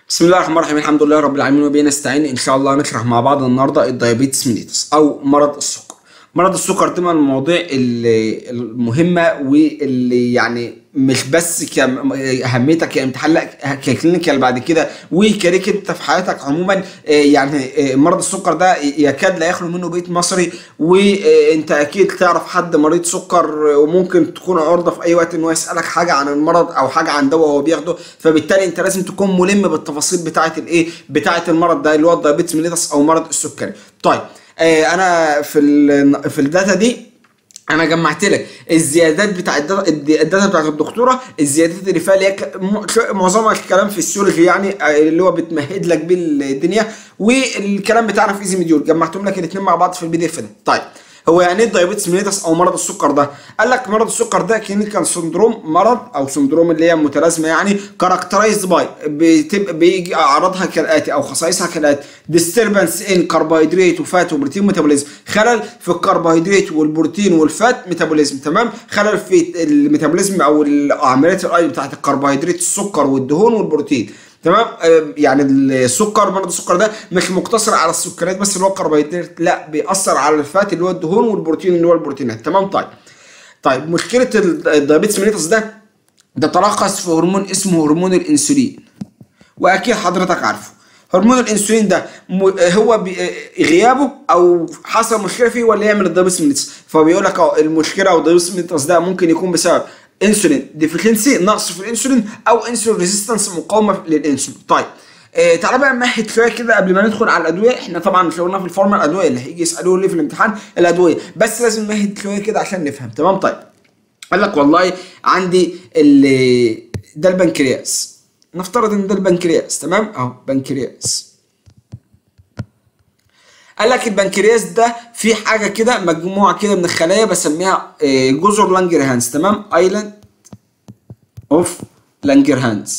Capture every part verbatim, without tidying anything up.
بسم الله الرحمن الرحيم. الحمد لله رب العالمين وبه نستعين. ان شاء الله نشرح مع بعض النهارده الدايابيتس ميليتس او مرض السكر. مرض السكر ده من المواضيع اللي المهمه واللي يعني مش بس كاهميتك كامتحان، لا ككلينيكال بعد كده وكاريك انت في حياتك عموما. يعني مرض السكر ده يكاد لا يخلو منه بيت مصري، وانت اكيد تعرف حد مريض سكر وممكن تكون عرضه في اي وقت ان هو يسالك حاجه عن المرض او حاجه عن دواء هو بياخده، فبالتالي انت لازم تكون ملم بالتفاصيل بتاعه الايه بتاعه المرض ده اللي هو الدايابيتس ميليتس او مرض السكري. طيب انا في في الداتا دي انا جمعت لك الزيادات بتاع الداتا الداتا بتاعت الدكتوره، الزيادات اللي فيها اللي هي معظمها الكلام في السيولوجي يعني اللي هو بتمهد لك بيه الدنيا، والكلام بتاعنا في ايزي مديول جمعتهم لك الاثنين مع بعض في البي دي اف ده. طيب هو يعني ايه الدايابيتس ميليتس او مرض السكر ده؟ قال لك مرض السكر ده كلينيكال سندروم، مرض او سندروم اللي هي متلازمه يعني كاركترايزد باي، بتبقى بيجي اعراضها كالاتي او خصائصها كالاتي: ديستربنس ان كربوهيدرات وفات وبروتين ميتابوليزم، خلل في الكربوهيدرات والبروتين والفات ميتابوليزم، تمام؟ خلل في الميتابوليزم او عمليات الاي بتاعت الكربوهيدرات السكر والدهون والبروتين، تمام؟ يعني السكر مرض السكر ده مش مقتصر على السكريات بس اللي هو الكربوهيدرات، لا بيأثر على الفات اللي هو الدهون والبروتين اللي هو البروتينات، تمام؟ طيب طيب مشكله الدايابيتس ميليتس ده ده تلخص في هرمون اسمه هرمون الانسولين، واكيد حضرتك عارفه. هرمون الانسولين ده هو غيابه او حصل مشكله فيه ولا يعمل الدايابيتس ميليتس، فبيقول لك المشكله او الدايابيتس ميليتس ده ممكن يكون بسبب انسولين ديفيشنسي، نقص في الانسولين، او انسولين ريزيستنس، مقاومه للانسولين. طيب آه تعالى بقى نمهد شويه كده قبل ما ندخل على الادويه. احنا طبعا مش قلنا في الفورمال الادويه اللي هيجي يسالوه ليه في الامتحان الادويه، بس لازم نمهد شويه كده عشان نفهم، تمام؟ طيب قال لك والله عندي ده البنكرياس، نفترض ان ده البنكرياس، تمام؟ اهو بنكرياس. قال لك البنكرياس ده في حاجه كده مجموعه كده من الخلايا بسميها جزر لانجرهانز، تمام؟ ايلاند اوف لانجرهانز.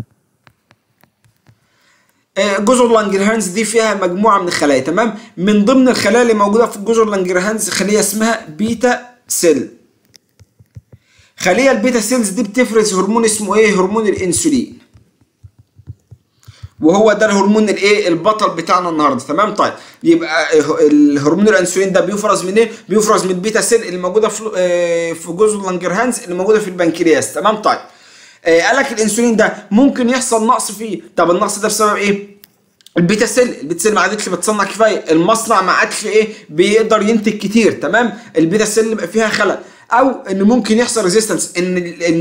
جزر لانجرهانز دي فيها مجموعه من الخلايا، تمام؟ من ضمن الخلايا اللي موجوده في الجزر لانجرهانز خليه اسمها بيتا سيل. خليه البيتا سيلز دي بتفرز هرمون اسمه ايه؟ هرمون الانسولين، وهو ده الهرمون الايه البطل بتاعنا النهارده، تمام؟ طيب يبقى الهرمون الانسولين ده بيفرز من ايه؟ بيفرز من البيتا سيل اللي موجوده في في جزر لانجرهانز اللي موجوده في البنكرياس، تمام؟ طيب آه قال لك الانسولين ده ممكن يحصل نقص فيه. طب النقص ده بسبب ايه؟ البيتا سيل البيتا سيل ما عادتش بتصنع كفايه، المصنع ما عادش ايه بيقدر ينتج كتير، تمام؟ البيتا سيل يبقى فيها خلل، او ان ممكن يحصل ريزيستنس، ان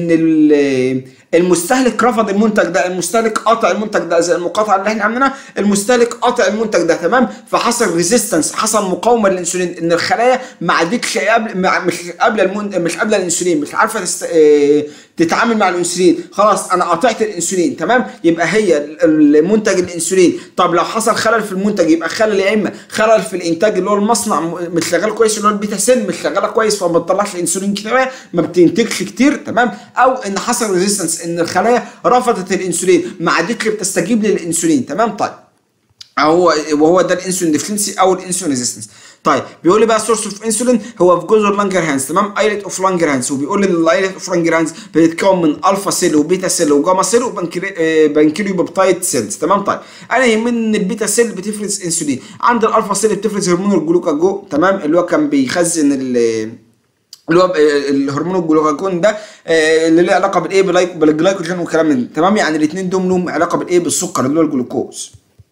ان المستهلك رفض المنتج ده، المستهلك قاطع المنتج ده زي المقاطعه اللي احنا عاملينها، المستهلك قاطع المنتج ده، تمام؟ فحصل ريزيستنس، حصل مقاومه للانسولين، ان الخلايا ما عادتش قبل مش قبل المن... مش قبل الانسولين، مش عارفه تست... اه... تتعامل مع الانسولين، خلاص انا قطعت الانسولين، تمام؟ يبقى هي المنتج الانسولين. طب لو حصل خلل في المنتج يبقى خلل يا اما خلل في الانتاج اللي هو المصنع مش شغال كويس، اللي هو البيتا سيل مش شغاله كويس فما بتطلعش الانسولين كفايه، ما بتنتجش كتير، تمام؟ او ان حصل ريزيستنس، ان الخلايا رفضت الانسولين، ما عادتش بتستجيب للانسولين، تمام؟ طيب هو وهو ده الانسولين ديفشنسي او الانسولين ريزيستنس. طيب بيقول لي بقى سورس اوف انسولين هو في جزر لانجرهانز، تمام؟ ايلت اوف لانجرهانز، وبيقول لي الايلت اوف لانجرهانز بتتكون من الفا سيل وبيتا سيل وجاما سيل وبنكريو بيبتايد سيلز، تمام؟ طيب انا يهمني ان البيتا سيل بتفرز انسولين، عند الالفا سيل بتفرز هرمون الجلوكاجون، تمام؟ اللي هو كان بيخزن ال اللي هو الهرمون الجلوكاجون ده اللي له علاقه بالايه بالجلايكوجين والكلام من ده، تمام؟ يعني الاثنين دول لهم علاقه بالايه بالسكر اللي هو الجلوكوز،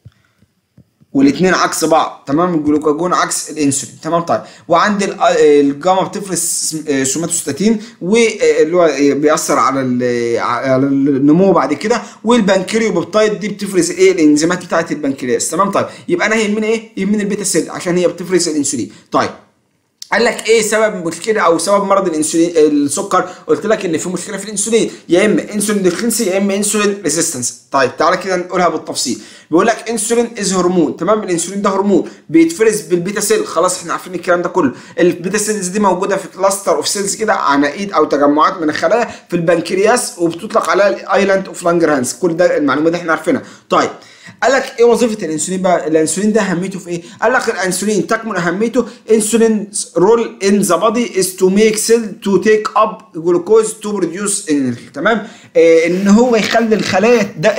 والاثنين عكس بعض، تمام؟ الجلوكاجون عكس الانسولين، تمام؟ طيب وعند الجاما بتفرز سوماتوستاتين واللي هو بيأثر على على النمو بعد كده، والبنكريو بيبتايد دي بتفرز ايه؟ الانزيمات بتاعه البنكرياس، تمام؟ طيب يبقى انا يهمني ايه؟ يهمني البيتا سيل عشان هي بتفرز الانسولين. طيب قال لك ايه سبب مشكله او سبب مرض الانسولين السكر؟ قلت لك ان في مشكله في الانسولين، يا اما انسولين ديفشنسي يا اما انسولين ريزيستنس. طيب تعالى كده نقولها بالتفصيل. بيقول لك انسولين از هرمون، تمام؟ الانسولين ده هرمون بيتفرز بالبيتا سيل، خلاص احنا عارفين الكلام ده كله. البيتا سيلز دي موجوده في كلاستر اوف سيلز كده، عناقيد او تجمعات من الخلايا في البنكرياس، وبتطلق عليها الايلاند اوف لانجرهانز، كل ده المعلومه دي احنا عارفينها. طيب قال لك ايه وظيفه الانسولين بقى؟ الانسولين ده اهميته في ايه؟ قال لك الانسولين تكمن اهميته انسولين رول ان ذا بادي از تو ميك سيل تو تيك اب جلوكوز تو بروديوس انرجي. تمام؟ إيه ان هو يخلي الخلايا ده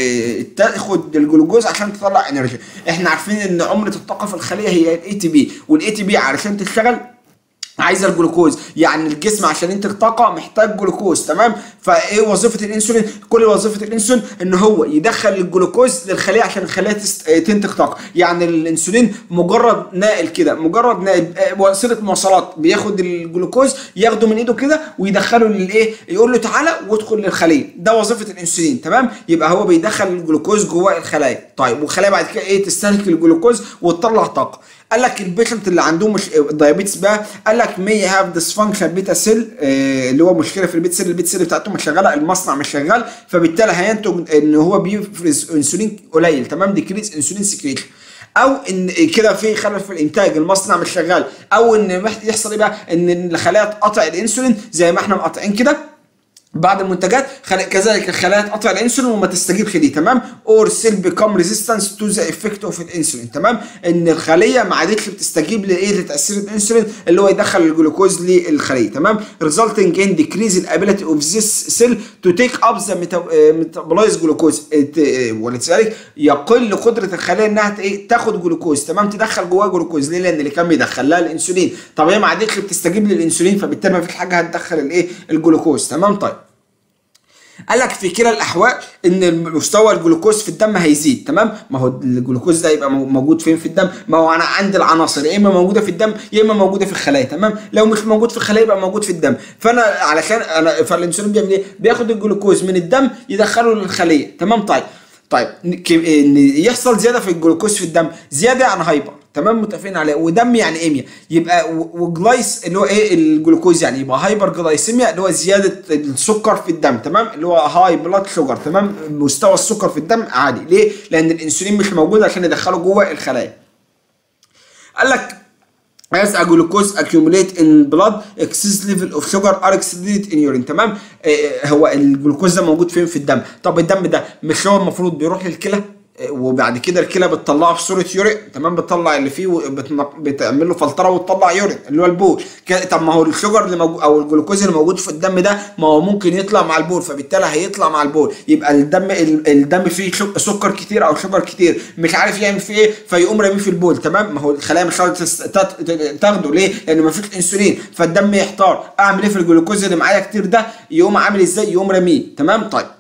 تاخد الجلوكوز عشان تطلع انرجي. احنا عارفين ان عمله الطاقه في الخليه هي الاي تي بي، والاي تي بي علشان تشتغل عايزه الجلوكوز، يعني الجسم عشان ينتج طاقه محتاج جلوكوز. تمام؟ فايه وظيفه الانسولين؟ كل وظيفه الانسولين ان هو يدخل الجلوكوز للخليه عشان الخليه تنتج طاقه. يعني الانسولين مجرد ناقل كده، مجرد ناقل وسيله مواصلات، بياخد الجلوكوز ياخده من ايده كده ويدخله للايه؟ يقول له تعالى وادخل للخليه. ده وظيفه الانسولين. تمام؟ يبقى هو بيدخل الجلوكوز جوه الخلايا. طيب والخلايا بعد كده ايه؟ تستهلك الجلوكوز وتطلع طاقه. قال لك البيشنت اللي عندهم مش دايابيتس بقى، قال لك مي هاف ديسفانكشن بيتا سيل، اللي هو مشكله في البيتا سيل، البيتا سيل بتاعته مش شغاله، المصنع مش شغال، فبالتالي هينتج ان هو بيفرز انسولين قليل. تمام؟ ديكريز انسولين سكريشن، او ان كده في خلل في الانتاج، المصنع مش شغال، او ان يحصل ايه بقى؟ ان الخلايا تقطع الانسولين زي ما احنا مقاطعين كده بعض المنتجات، كذلك الخلايا تقطع الانسولين وما تستجيبش ليه. تمام؟ اور سيل بيكم ريزيستنس تو ذا افكت اوف الانسولين. تمام؟ ان الخليه ما عادتش بتستجيب لايه؟ لتاثير الانسولين اللي هو يدخل الجلوكوز للخليه. تمام؟ resulting in decrease the ability of this cell to take up the metabolized glucose، ولذلك يقل قدره الخليه انها ايه؟ تاخد جلوكوز. تمام؟ تدخل جواها جلوكوز. ليه؟ لان اللي كان بيدخل لها الانسولين، طب هي ما عادتش بتستجيب للانسولين، فبالتالي ما فيش حاجه هتدخل الايه؟ الجلوكوز. تمام؟ طيب قال لك في كلا الاحوال ان مستوى الجلوكوز في الدم هيزيد. تمام؟ ما هو الجلوكوز ده يبقى موجود فين في الدم؟ ما هو انا عندي العناصر يا اما موجوده في الدم يا اما موجوده في الخلايا. تمام؟ لو مش موجود في الخلايا يبقى موجود في الدم. فانا علشان انا فالانسولين بيعمل ايه؟ بياخد الجلوكوز من الدم يدخله للخليه. تمام؟ طيب طيب ان يحصل زياده في الجلوكوز في الدم، زياده عن هايبر. تمام؟ متفقين عليه. ودم يعني ايميا، يبقى وجلايس اللي هو ايه؟ الجلوكوز، يعني يبقى هايبر جلايسيميا اللي هو زياده السكر في الدم. تمام؟ اللي هو هاي بلاد شوجر. تمام؟ مستوى السكر في الدم عالي. ليه؟ لان الانسولين مش موجود عشان يدخله جوه الخلايا. قال لك as a glucose accumulate in blood excess level of sugar are excreted in urine. تمام؟ آه هو الجلوكوز ده موجود فين في الدم؟ طب الدم ده مش هو المفروض بيروح للكلى وبعد كده الكلى بتطلعه في صوره يورين؟ تمام؟ بتطلع اللي فيه وبتعمل له فلتره وتطلع يورين اللي هو البول. طب ما هو الشجر اللي موجود او الجلوكوز اللي موجود في الدم ده ما هو ممكن يطلع مع البول، فبالتالي هيطلع مع البول. يبقى الدم الدم فيه سكر كتير او شجر كتير مش عارف يعمل فيه ايه، فيقوم راميه في البول. تمام؟ ما هو الخلايا مش عارفه تاخده. ليه؟ لان ما فيش انسولين، فالدم يحتار اعمل ايه في الجلوكوز اللي معايا كتير ده؟ يقوم عامل ازاي؟ يقوم راميه. تمام؟ طيب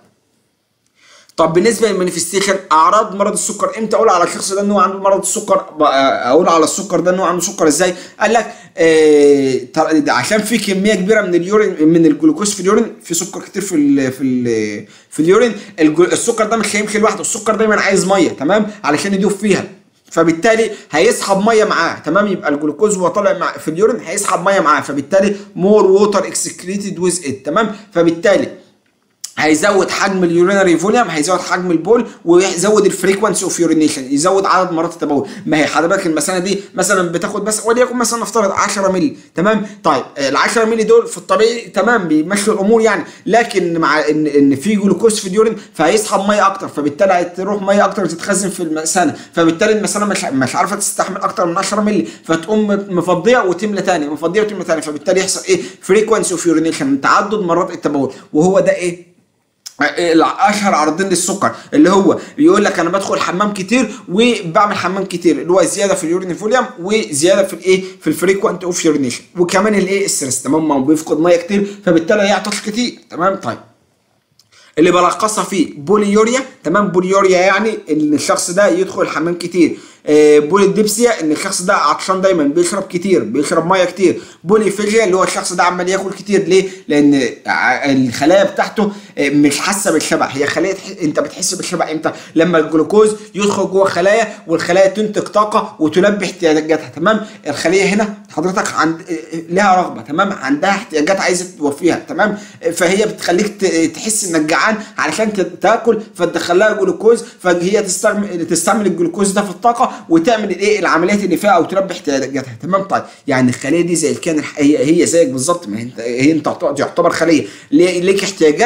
طب بالنسبه للمانيفستيشن، اعراض مرض السكر، امتى اقول على الشخص ده ان هو عنده مرض السكر؟ اقول على السكر ده ان هو عنده سكر ازاي؟ قال لك آه عشان في كميه كبيره من اليورين من الجلوكوز في اليورين، في سكر كتير في ال في ال في اليورين. السكر ده مش هيمشي لوحده، السكر دايما عايز ميه. تمام؟ علشان يدوب فيها، فبالتالي هيسحب ميه معاه. تمام؟ يبقى الجلوكوز وهو طالع مع في اليورين هيسحب ميه معاه، فبالتالي مور ووتر اكسكريتد ويز ات. تمام؟ فبالتالي هيزود حجم اليورينري فوليوم، هيزود حجم البول، ويزود الفريكونسي اوف يورينيشن، يزود عدد مرات التبول. ما هي حضرتك المثانه دي مثلا بتاخد بس وليكن مثلا نفترض عشرة مللي. تمام؟ طيب ال عشرة مللي دول في الطبيعي تمام بيمشوا الامور يعني، لكن مع ان ان في جلوكوز في اليورين فهيسحب ميه اكتر، فبالتالي هتروح ميه اكتر تتخزن في المثانه، فبالتالي المثانه مش مش عارفه تستحمل اكتر من عشرة مللي، فتقوم مفضيه وتملى ثاني، مفضيه وتملى ثاني، فبالتالي يحصل ايه؟ فريكونسي اوف يورينيشن، تعدد مرات التبول. وهو ده ايه؟ اشهر عرضين للسكر، اللي هو بيقول لك انا بدخل حمام كتير وبعمل حمام كتير، اللي هو زياده في اليورين فوليوم وزياده في الايه؟ في الفريكوانت اوف يورينيشن، وكمان الايه؟ الستريس. تمام؟ ما هو بيفقد ميه كتير فبالتالي هيعطش كتير. تمام؟ طيب اللي بلخصها فيه بوليوريا. تمام؟ بوليوريا يعني ان الشخص ده يدخل الحمام كتير. آه بوليديبسيا ان الشخص ده عطشان دايما، بيشرب كتير، بيشرب ميه كتير. بوليفيجيا اللي هو الشخص ده عمال ياكل كتير. ليه؟ لان الخلايا بتاعته مش حاسه بالشبع. هي خليه انت بتحس بالشبع امتى؟ لما الجلوكوز يدخل جوه الخلايا والخلايا تنتج طاقه وتلبي احتياجاتها. تمام؟ الخليه هنا حضرتك عند لها رغبه. تمام؟ عندها احتياجات عايزه توفيها. تمام؟ فهي بتخليك تحس انك جعان علشان تاكل، فتدخل لها جلوكوز، فهي تستعمل تستعمل الجلوكوز ده في الطاقه وتعمل الايه؟ العمليات اللي فيها او تلبي احتياجاتها. تمام؟ طيب يعني الخليه دي زي الكائن، هي هي زيك بالظبط، ما انت هي انت تعتبر خليه ليك احتياجات. الخليه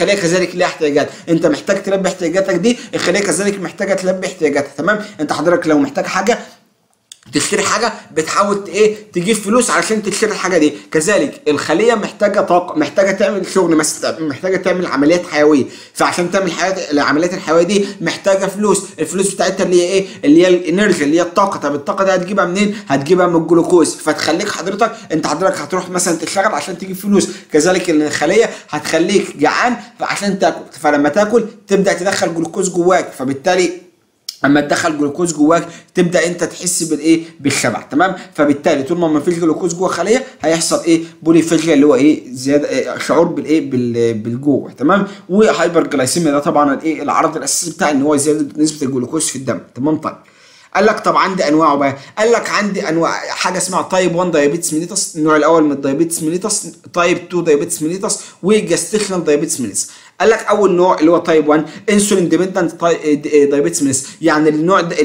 الخليه كذلك ليها احتياجات، انت محتاج تلبي احتياجاتك دي، الخليه كذلك محتاجه تلبي احتياجاتها. تمام؟ انت حضرتك لو محتاج حاجه تشتري حاجه بتحاول ايه تجيب فلوس علشان تشتري الحاجه دي، كذلك الخليه محتاجه طاقه، محتاجه تعمل شغل مثلا، محتاجه تعمل عمليات حيويه، فعشان تعمل حياه العمليات الحيويه دي محتاجه فلوس، الفلوس بتاعتها اللي هي ايه؟ اللي هي الانرجي، اللي هي الطاقه. طب الطاقه دي هتجيبها منين؟ هتجيبها من الجلوكوز، فتخليك حضرتك انت حضرتك هتروح مثلا تشتغل عشان تجيب فلوس، كذلك الخليه هتخليك جعان عشان تاكل، فلما تاكل تبدا تدخل جلوكوز جواك، فبالتالي اما تدخل جلوكوز جواك تبدا انت تحس بالايه؟ بالشبع. تمام؟ فبالتالي طول ما ما فيش جلوكوز جوه خليه هيحصل ايه؟ بوليفاجيا، اللي هو ايه؟ زياده إيه؟ شعور بالايه؟ بالجوع. تمام؟ وهايبر جلايسيميا ده طبعا الايه؟ العرض الاساسي بتاع ان هو زياده نسبه الجلوكوز في الدم. تمام؟ طيب قال لك طب عندي انواعه بقى، قال لك عندي انواع، حاجه اسمها تايب واحد دايابيتس ميليتس، النوع الاول من الدايابيتس ميليتس، تايب اتنين دايابيتس ميليتس، وجاستيشنال دايابيتس ميليتس. قال لك اول نوع اللي هو تايب واحد انسولين ديبندنت دايابيتس ميليتس، يعني النوع ده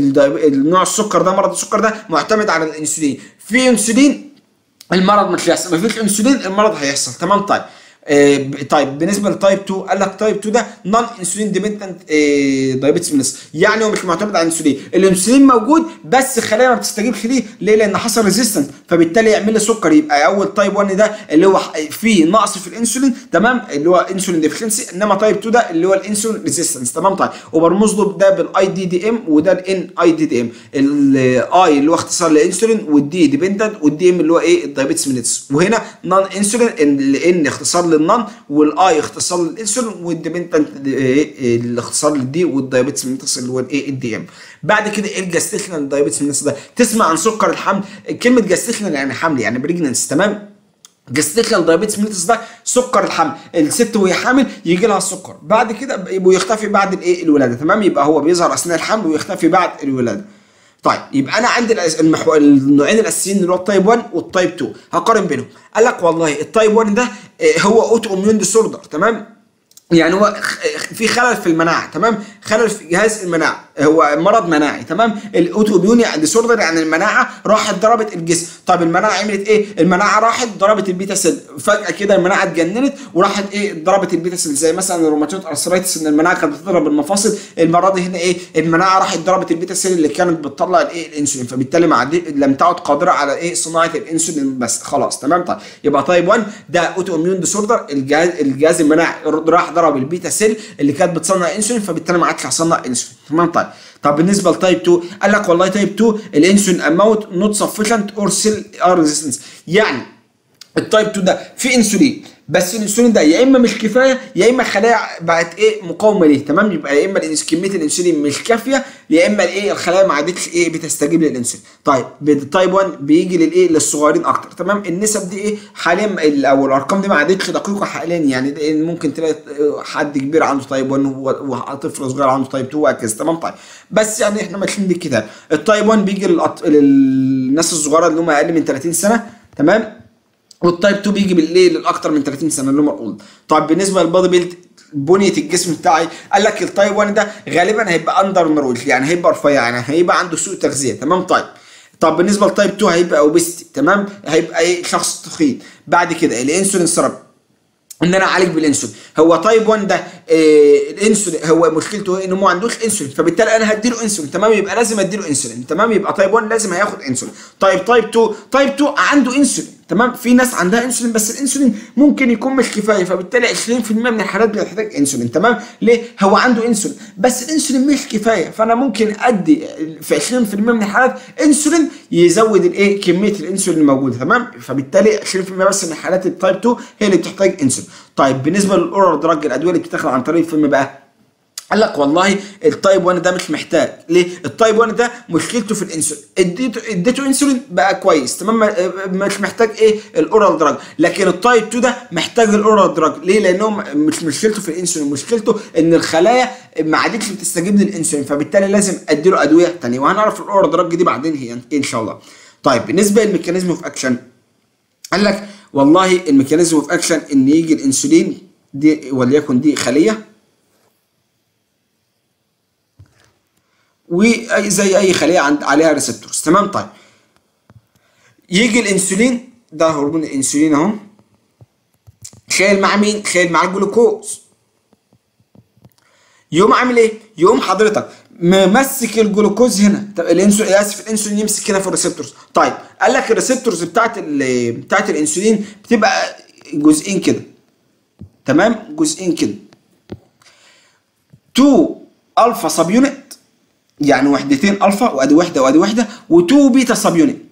النوع السكر ده، مرض السكر ده معتمد على الانسولين، في انسولين المرض مش هيحصل، ما فيش انسولين المرض هيحصل. تمام؟ طيب آه طيب بالنسبه لتايب اتنين قال لك تايب اتنين ده نون انسولين ديبندنت دايابيتس ميليتس، يعني هو مش معتمد على الانسولين، الانسولين موجود بس الخلايا ما بتستجيبش ليه، ليه؟ لان حصل ريزيستنس، فبالتالي يعمل لي سكر. يبقى اول تايب واحد ده اللي هو فيه نقص في الانسولين، تمام، اللي هو انسولين ديفشنسي، انما تايب اتنين ده اللي هو الانسولين ريزيستنس. تمام؟ طيب وبرمز له ده بالاي دي دي ام وده الان اي دي دي ام، الاي اللي هو اختصار للانسولين، والدي ديبندنت، والدي ام اللي هو ايه؟ الدايابيتس ميليتس. وهنا نون انسولين، الان اختصار للنون، والاي اختصار للانسولين، والديبندنت الاختصار للدي، والدايابيتس ميليتس اللي هو الايه؟ الدي ام. بعد كده ايه الجاستيشنال دايابيتس ميليتس ده؟ تسمع عن سكر الحمل، كلمه جاستيشنال يعني حمل، يعني بريجننس. تمام؟ جاستيشنال دايابيتس ميليتس ده سكر الحمل، الست وهي حامل يجي لها السكر، بعد كده ويختفي بعد الايه؟ الولاده. تمام؟ يبقى هو بيظهر اثناء الحمل ويختفي بعد الولاده. طيب يبقى انا عندي المحو... النوعين الاساسيين اللي هو التايب واحد والتايب اتنين، هقارن بينهم. قال لك والله التايب واحد ده هو اوتو اميون ديسوردر، تمام؟ يعني هو في خلل في المناعه، تمام؟ خلل في جهاز المناعه، هو مرض مناعي. تمام؟ الاوتو اميون ديسوردر يعني المناعه راحت ضربت الجسم. طب المناعه عملت ايه؟ المناعه راحت ضربت البيتا سيل، فجاه كده المناعه اتجننت وراحت ايه؟ ضربت البيتا سيل، زي مثلا الروماتويد ارثرايتس ان المناعه كانت بتضرب المفاصل، المره دي هنا ايه؟ المناعه راحت ضربت البيتا سيل اللي كانت بتطلع الايه؟ الانسولين، فبالتالي مع لم تعد قادره على ايه؟ صناعه الانسولين بس خلاص. تمام؟ طيب يبقى تايب واحد ده اوتو اميون ديسوردر، الجهاز الجهاز المناعي راح ضرب البيتا سيل اللي كانت بتصنع انسولين، فبالتالي ما عادش هتصنع انسولين. تمام؟ طيب طب بالنسبه لتايب اتنين قال لك والله تايب اتنين الانسولين اماونت نوت سفيشنت اور سيل ار ريزيستنس، يعني التايب اتنين ده في انسولين بس الانسولين ده يا اما مش كفايه يا اما الخلايا بقت ايه؟ مقاومه ليه. تمام؟ يبقى يا اما كميه الانسولين مش كافيه يا اما الايه؟ الخلايا ما عادتش ايه؟ بتستجيب للانسولين. طيب التايب واحد بيجي للايه؟ للصغيرين اكتر. تمام؟ النسب دي ايه؟ حاليا او الارقام دي ما عادتش دقيقه حاليا، يعني ممكن تلاقي حد كبير عنده تايب واحد وطفل صغير عنده تايب اتنين وهكذا. تمام؟ طيب بس يعني احنا ماشيين بالكتاب. التايب واحد بيجي للأط... للناس الصغيره اللي هم اقل من تلاتين سنه. تمام؟ والتايب اتنين بيجي بالليل للاكثر من تلاتين سنه اللي هم الاولد. طيب بالنسبه للبادي بيلد بنيه الجسم بتاعي قال لك التايب واحد ده غالبا هيبقى اندر نورول، يعني هيبقى رفيع، يعني هيبقى عنده سوء تغذيه. تمام؟ طيب طب بالنسبه للتايب اتنين هيبقى اوبستي. تمام؟ هيبقى ايه؟ شخص تخين. بعد كده الانسولين ثيرابي، ان انا اعالج بالانسولين. هو تايب واحد ده إيه؟ الانسولين هو مشكلته انه ما عندوش انسولين، فبالتالي انا هديله انسولين. تمام؟ يبقى لازم اديله انسولين. تمام؟ يبقى تايب واحد لازم هياخد انسولين. طيب تايب اتنين تايب اتنين عنده انسولين. تمام؟ في ناس عندها انسولين بس الانسولين ممكن يكون مش كفايه، فبالتالي عشرين في المية من الحالات بتحتاج انسولين. تمام؟ ليه؟ هو عنده انسولين بس الانسولين مش كفايه، فانا ممكن ادي في عشرين في المية من الحالات انسولين يزود الايه؟ كميه الانسولين الموجوده. تمام؟ فبالتالي عشرين في المية بس من حالات التايب اتنين هي اللي بتحتاج انسولين. طيب بالنسبه للاورال دراج، الادويه اللي بتتاخد عن طريق الفم بقى، قال لك والله التايب واحد ده مش محتاج. ليه؟ التايب واحد ده مشكلته في الانسولين، اديته اديته انسولين بقى كويس. تمام؟ مش محتاج ايه؟ الاورال دراج. لكن التايب اتنين ده محتاج الاورال دراج. ليه؟ لانه مش مشكلته في الانسولين، مشكلته ان الخلايا ما عادتش بتستجيب للانسولين، فبالتالي لازم اديله ادويه ثانيه، وهنعرف الاورال دراج دي بعدين هي ان شاء الله. طيب بالنسبه للميكانيزم اوف اكشن، قال لك والله الميكانيزم اوف اكشن ان يجي الانسولين دي وليكن دي خليه وزي اي خليه عند عليها ريسبتورز. تمام؟ طيب يجي الانسولين ده هرمون الانسولين اهو، شايل مع مين؟ شايل مع الجلوكوز. يقوم عامل ايه؟ يقوم حضرتك ممسك الجلوكوز هنا. طب الانسولين، اسف، الانسولين يمسك هنا في الريسبتورز. طيب قال لك الريسبتورز بتاعت ال بتاعت الانسولين بتبقى جزئين كده، تمام؟ جزئين كده، اتنين الفا سب يونت، يعني وحدتين الفا، وادي وحده وادي وحده، واتنين بيتا سب يونت،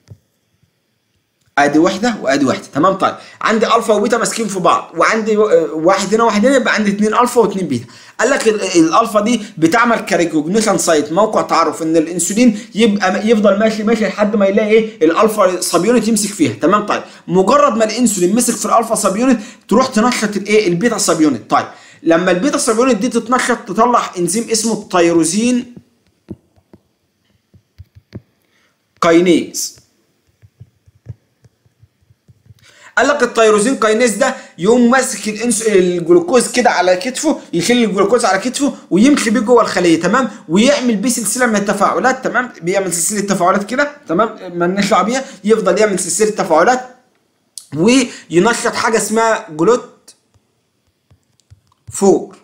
ادي وحده وادي وحده، تمام؟ طيب عندي الفا وبيتا ماسكين في بعض، وعندي واحد هنا واحد هنا، يبقى عندي اتنين الفا واتنين بيتا. قال لك الالفا دي بتعمل كريكوجنيشن سايت، موقع تعرف ان الانسولين يبقى يفضل ماشي ماشي لحد ما يلاقي ايه؟ الالفا سب يونت يمسك فيها، تمام؟ طيب مجرد ما الانسولين مسك في الالفا سب يونت تروح تنشط الايه؟ البيتا سب يونت. طيب لما البيتا سب يونت دي تتنشط تطلع انزيم اسمه التيروزين كاينيز. قال لك التيروزين كاينيز ده يقوم ماسك الجلوكوز كده على كتفه، يشيل الجلوكوز على كتفه ويمشي بيه جوه الخليه، تمام؟ ويعمل بيه سلسله من التفاعلات، تمام؟ بيعمل سلسله تفاعلات كده، تمام؟ مالناش دعوه بيها، يفضل يعمل سلسله تفاعلات وينشط حاجه اسمها جلوت فور.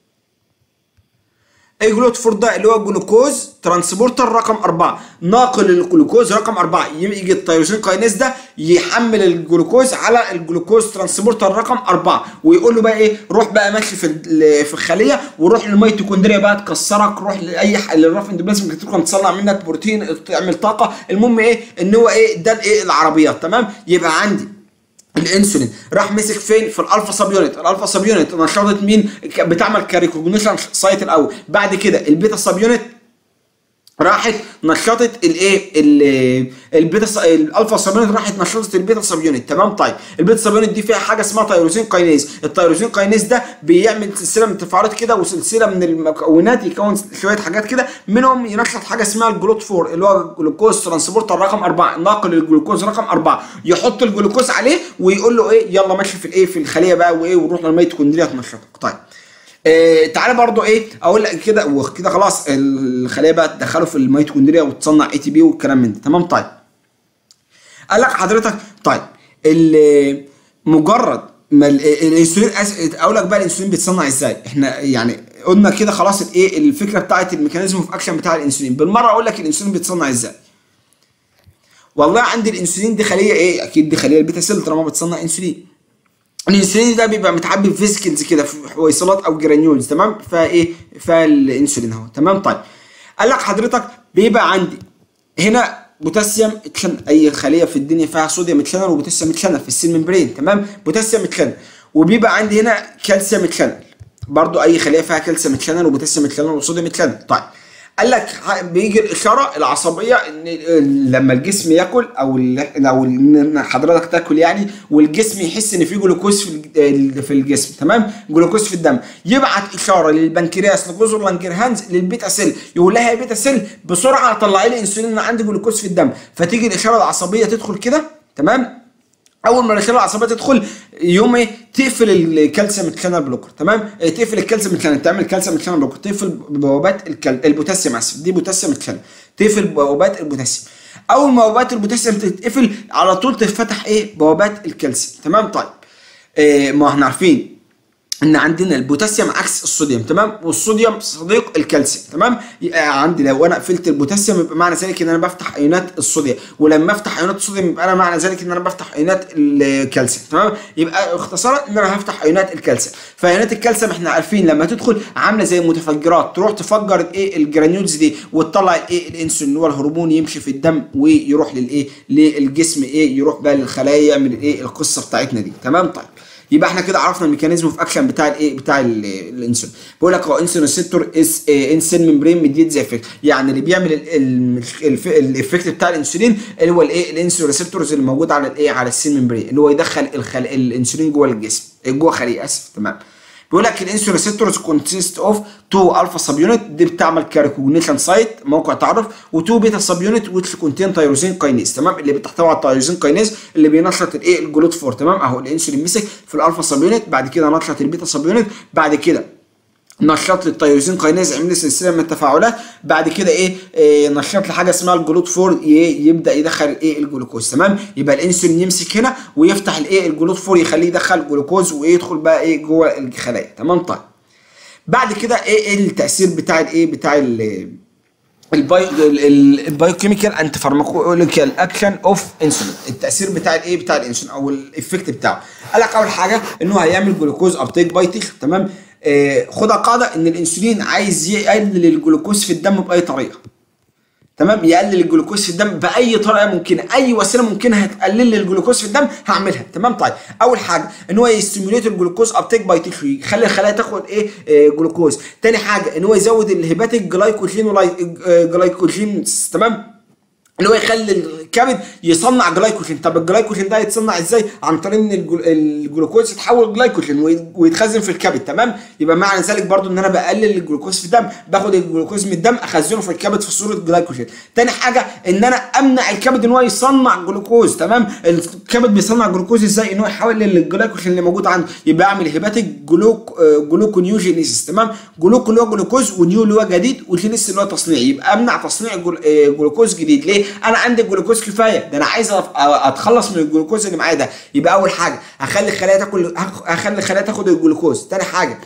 ايه جلوت فور ده؟ اللي هو الجلوكوز ترانسبورتر رقم أربعة، ناقل الجلوكوز رقم أربعة. يجي التيروزين كاينيز ده يحمل الجلوكوز على الجلوكوز ترانسبورتر رقم أربعة، ويقول له بقى ايه؟ روح بقى ماشي في في الخليه، وروح للميتوكوندريا بقى تكسرك، روح لاي للرف اندوبلازميك تكون تصنع منك بروتين، تعمل طاقه. المهم ايه؟ ان هو ايه؟ ده الايه؟ العربيات، تمام؟ يبقى عندي الانسولين راح مسك فين؟ في الالفا سب يونت. الالفا سب يونت نشطت مين؟ بتعمل كريكوجنيشن سايت الاول، بعد كده البيتا سب يونت راحت نشطت الايه؟ البيتا الالفا سب يونت راحت نشطت البيتا سب يونت، تمام؟ طيب البيتا سب يونت دي فيها حاجه اسمها تيروزين كاينيز. التيروزين كاينيز ده بيعمل سلسله من التفاعلات كده، وسلسله من المكونات، يكون شويه حاجات كده، منهم ينشط حاجه اسمها الجلوت فور اللي هو الجلوكوز ترانسبورتر رقم أربعة، ناقل الجلوكوز رقم أربعة، يحط الجلوكوز عليه ويقول له ايه؟ يلا ماشي في الايه؟ في الخليه بقى، وايه؟ ونروح للميتوكوندريا تنشطك. طيب إيه، تعالى برضو ايه اقول لك كده، وكده خلاص الخليه بقى تدخله في الميتوكوندريا وتصنع اي تي بي والكلام من ده، تمام؟ طيب قال لك حضرتك طيب مجرد ما الانسولين، اقول لك بقى الانسولين بيتصنع ازاي. احنا يعني قلنا كده خلاص الايه؟ الفكره بتاعت الميكانيزم اوف اكشن بتاع الانسولين. بالمره اقول لك الانسولين بيتصنع ازاي. والله عندي الانسولين دي خليه ايه؟ اكيد دي خليه البيتا سيل طالما بتصنع انسولين. الانسولين ده بيبقى متعبي في فيسكلز كده، في حويصلات او جرانيولز، تمام؟ فايه؟ فالانسولين اهو، تمام؟ طيب قال لك حضرتك بيبقى عندي هنا بوتاسيوم اتشانل، اي خليه في الدنيا فيها صوديوم اتشانل وبوتاسيوم اتشانل في السيل ممبرين، تمام؟ بوتاسيوم اتشانل. وبيبقى عندي هنا كالسيوم اتشانل، برضو اي خليه فيها كالسيوم اتشانل وبوتاسيوم اتشانل وصوديوم اتشانل. طيب قال لك بيجي الاشاره العصبيه ان لما الجسم ياكل، او لو ان حضرتك تاكل يعني، والجسم يحس ان في جلوكوز في في الجسم، تمام؟ جلوكوز في الدم، يبعت اشاره للبنكرياس لجزر لانجرهانز للبيتا سيل، يقول لها يا بيتا سيل بسرعه طلعي لي انسولين، انا عندي جلوكوز في الدم. فتيجي الاشاره العصبيه تدخل كده، تمام؟ اول ما الاشاره العصبيه تدخل يوم ايه؟ تقفل الكالسيوم تشانل بلوكر، تمام؟ تقفل الكالسيوم تشانل، تعمل كالسيوم تشانل بلوكر، تقفل بوابات الكال... البوتاسيوم، اسف دي بوتاسيوم تشانل، تقفل بوابات البوتاسيوم. اول ما بوابات البوتاسيوم تتقفل على طول تفتح ايه؟ بوابات الكالسيوم، تمام؟ طيب إيه، ما احنا عارفين ان عندنا البوتاسيوم عكس الصوديوم، تمام؟ والصوديوم صديق الكالسيوم، تمام؟ يبقى عندي لو انا قفلت البوتاسيوم يبقى معنى ذلك ان انا بفتح ايونات الصوديوم، ولما افتح ايونات الصوديوم يبقى انا معنى ذلك ان انا بفتح ايونات الكالسيوم، تمام؟ يبقى اختصارا ان انا هفتح ايونات الكالسيوم. فايونات الكالسيوم احنا عارفين لما تدخل عامله زي متفجرات، تروح تفجر الايه؟ الجرانيولز دي، وتطلع الايه؟ الانسولين اللي هو الهرمون، يمشي في الدم ويروح للايه؟ للجسم، ايه؟ يروح بقى للخلايا، يعمل الايه؟ القصه بتاعتنا دي، تمام؟ طيب يبقى احنا كده عرفنا الميكانيزم اوف اكشن بتاع الايه؟ بتاع الانسولين. بيقول لك هو انسولين ريسبتور از انسولين ممبرين ميديت زي افكت، يعني اللي بيعمل الافكت بتاع الانسولين اللي هو الايه؟ الانسولين ريسبتورز اللي موجود على الايه؟ على السيل ممبرين، اللي هو يدخل الخل... الانسولين جوه الجسم، جوه خليه، اسف، تمام؟ بيقول لك الانسولين ريسبتورز كونسيست اوف اتنين الفا سب يونت، دي بتعمل كريكوجنيشن سايت، موقع تعرف، و2 بيتا سب يونت ويتش كونتين تيروزين كاينيز، تمام؟ اللي بتحتوي على التيروزين كاينيز اللي بينشط الايه؟ الجلوت فور، تمام؟ اهو الانسولين مسك في الالفا سب يونت، بعد كده نشط البيتا سب يونت، بعد كده نشط لي التيروزين كاينيز، عمل سلسله من التفاعلات، بعد كده ايه؟ إيه نشط لي حاجه اسمها الجلوت فور، إيه؟ يبدا يدخل الايه؟ الجلوكوز، تمام؟ يبقى الانسولين يمسك هنا ويفتح الايه؟ الجلوت فور، يخليه يدخل جلوكوز ويدخل بقى ايه؟ جوه الخلايا، تمام؟ طيب بعد كده ايه التاثير بتاع الايه بتاع ال البايو البايوكيميكال اند فارماكولوجيكال اكشن اوف انسولين. التاثير بتاع الايه بتاع الانسولين او الايفكت بتاعه. قال لك اول حاجه ان هو هيعمل جلوكوز ابتيك باي تيخ. تمام. آه خدها قاعده ان الانسولين عايز يقلل الجلوكوز في الدم باي طريقه. تمام. يقلل الجلوكوز في الدم باي طريقه ممكنه، اي وسيله ممكنه هتقلل لي الجلوكوز في الدم هعملها. تمام. طيب اول حاجه ان هو يستيموليت الجلوكوز ابتيك باي تيخ، يخلي الخلايا تاخد ايه آه جلوكوز. تاني حاجه ان هو يزود الهيباتيك جلايكوجين جلايكوجين. تمام. اللي هو يخلي الكبد يصنع جلايكوجين. طب الجلايكوجين ده يتصنع ازاي؟ عن طريق ان الجلوكوز يتحول جلايكوجين ويتخزن في الكبد. تمام. يبقى معنى ذلك برضو ان انا بقلل الجلوكوز في الدم، باخد الجلوكوز من الدم اخزنه في الكبد في صوره جلايكوجين. تاني حاجه ان انا امنع الكبد ان هو يصنع جلوكوز. تمام. الكبد بيصنع جلوكوز ازاي؟ ان هو يحول الجلايكوجين اللي موجود عنده، يبقى اعمل هيباتيك جلوك جلوكونيوجينيسيس. تمام. جلوكو اللي هو جلوكوز، ونيو اللي هو جديد، وجينيس اللي هو تصنيع. يبقى امنع تصنيع جلوكوز جديد. ليه؟ انا عندي الجلوكوز كفايه، ده انا عايز اتخلص من الجلوكوز اللي معايا ده. يبقى اول حاجه هخلي الخلايا تاكل، هخلي الخلايا تاخد الجلوكوز. تاني حاجه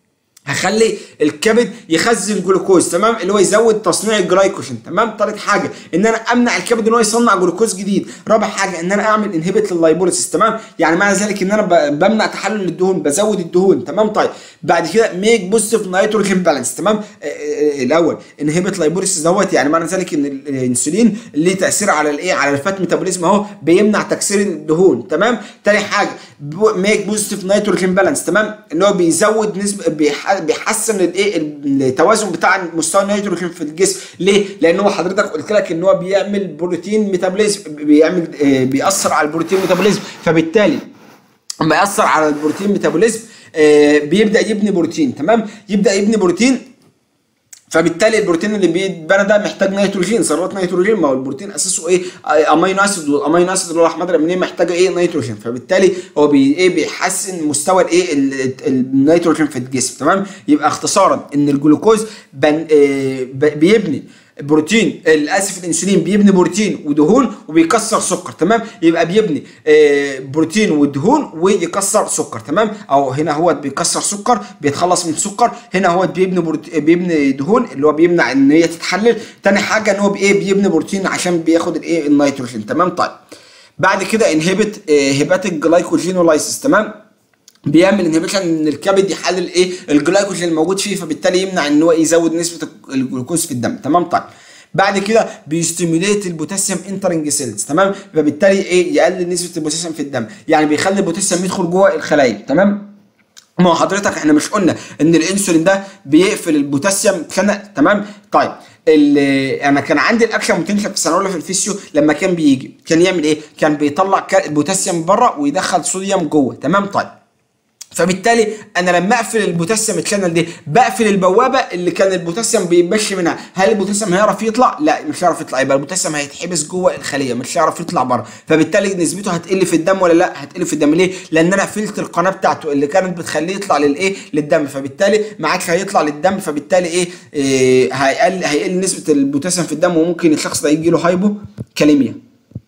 هخلي الكبد يخزن جلوكوز. تمام. اللي هو يزود تصنيع الجلايكوجين. تمام. ثالث حاجه ان انا امنع الكبد ان هو يصنع جلوكوز جديد. رابع حاجه ان انا اعمل انهبيت لللايبوليسيس. تمام. يعني معنى ذلك ان انا بمنع تحلل الدهون، بزود الدهون. تمام. طيب بعد كده ميك بوزيتيف نيتروجين بالانس. تمام. الاول انهبيت لايبوليسيس دوت، يعني معنى ذلك ان الانسولين ليه تاثير على الايه على الفات ميتابوليزم اهو، بيمنع تكسير الدهون. تمام. ثاني حاجه ميك بوزيتيف نيتروجين بالانس. تمام. ان هو بيزود نسبه بيحسن الايه التوازن بتاع مستوى النيتروجين في الجسم. ليه؟ لان هو حضرتك قلت لك ان هو بيعمل بروتين ميتابوليزم، بيعمل بيأثر على البروتين ميتابوليزم، فبالتالي لما يأثر على البروتين ميتابوليزم بيبدأ يبني بروتين. تمام. يبدأ يبني بروتين، فبالتالي البروتين اللي بيتبنى ده محتاج نيتروجين، ذرات نيتروجين. ما هو البروتين اساسه ايه؟ امينو اسيد، والامينو اسيد اللي هو الاحماض الامينيه محتاجه ايه؟ نيتروجين. فبالتالي هو بي ايه بيحسن مستوى الايه النيتروجين في الجسم. تمام. يبقى اختصارا ان الجلوكوز بن إيه بيبني بروتين، اسف الانسولين بيبني بروتين ودهون وبيكسر سكر. تمام. يبقى بيبني آه بروتين ودهون ويكسر سكر. تمام. او هنا هو بيكسر سكر، بيتخلص من سكر. هنا هو بيبني بيبني دهون اللي هو بيمنع ان هي تتحلل. تاني حاجه ان هو بايه بيبني بروتين عشان بياخد الايه النيتروجين. تمام. طيب بعد كده انهبت آه هيباتيك جلايكوجينولايسيس. تمام. بيعمل انهبيشن ان الكبد يحلل ايه الجلايكوجين الموجود فيه، فبالتالي يمنع ان هو يزود نسبه الجلوكوز في الدم. تمام. طيب بعد كده بيستيموليت البوتاسيوم انترنج سيلز. تمام. فبالتالي ايه يقلل نسبه البوتاسيوم في الدم، يعني بيخلي البوتاسيوم يدخل جوه الخلايا. تمام. ما هو حضرتك احنا مش قلنا ان الانسولين ده بيقفل البوتاسيوم خنق. تمام. طيب انا كان عندي الاكشن بوتنشال في السنه الاولى في الفيسيو لما كان بيجي كان يعمل ايه؟ كان بيطلع البوتاسيوم بره ويدخل صوديوم جوه. تمام. طيب فبالتالي انا لما اقفل البوتاسيوم الشانل دي بقفل البوابه اللي كان البوتاسيوم بيمشي منها. هل البوتاسيوم هيعرف يطلع؟ لا مش هيعرف يطلع. يبقى البوتاسيوم هيتحبس جوه الخليه، مش هيعرف يطلع بره، فبالتالي نسبته هتقل في الدم ولا لا؟ هتقل في الدم. ليه؟ لان انا قفلت القناه بتاعته اللي كانت بتخليه يطلع للايه للدم، فبالتالي ما عادش هيطلع للدم، فبالتالي ايه, إيه هيقل هيقل نسبه البوتاسيوم في الدم، وممكن الشخص ده يجي له هايبو كاليميا.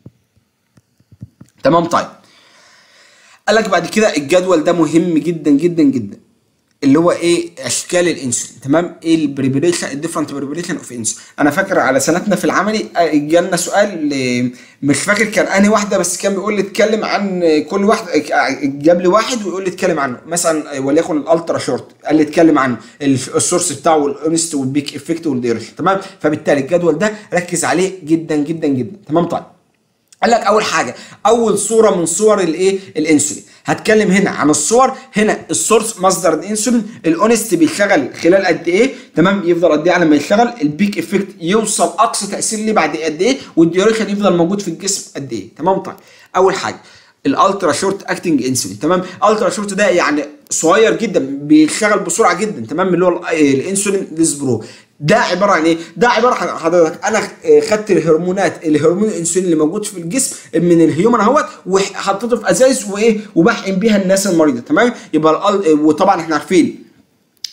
تمام. طيب قال لك بعد كده الجدول ده مهم جدا جدا جدا، اللي هو ايه اشكال الانسولين. تمام. ايه البريبريشن الديفرنت بريبريشن اوف انسولين. انا فاكر على سنتنا في العملي جالنا سؤال مش فاكر كان انهي واحده، بس كان بيقول لي اتكلم عن كل واحد، جاب لي واحد ويقول لي اتكلم عنه، مثلا وليكن الالترا شورت قال لي اتكلم عنه السورس بتاعه والاونست والبيك افكت والديوريشن. تمام. فبالتالي الجدول ده ركز عليه جدا جدا جدا. تمام. طيب قال لك اول حاجه اول صوره من صور الايه الانسولين. هتكلم هنا عن الصور. هنا السورس مصدر الانسولين، الاونست بيشتغل خلال قد ايه. تمام. يفضل قد ايه على ما يشتغل. البيك افكت يوصل اقصى تاثير ليه بعد قد ايه، والديوريشن يفضل موجود في الجسم قد ايه. تمام. طيب اول حاجه الالترا شورت اكتنج انسولين. تمام. الالترا شورت ده يعني صغير جدا بيشتغل بسرعه جدا. تمام. اللي هو الانسولين ليسبرو. ده عباره عن ايه؟ ده عباره عن حضرتك انا خدت الهرمونات الهرمون الانسولين اللي موجود في الجسم من الهيومن اهوت وحطيته في ازايز وايه وبحقن بيها الناس المريضه. تمام. يبقى وطبعا احنا عارفين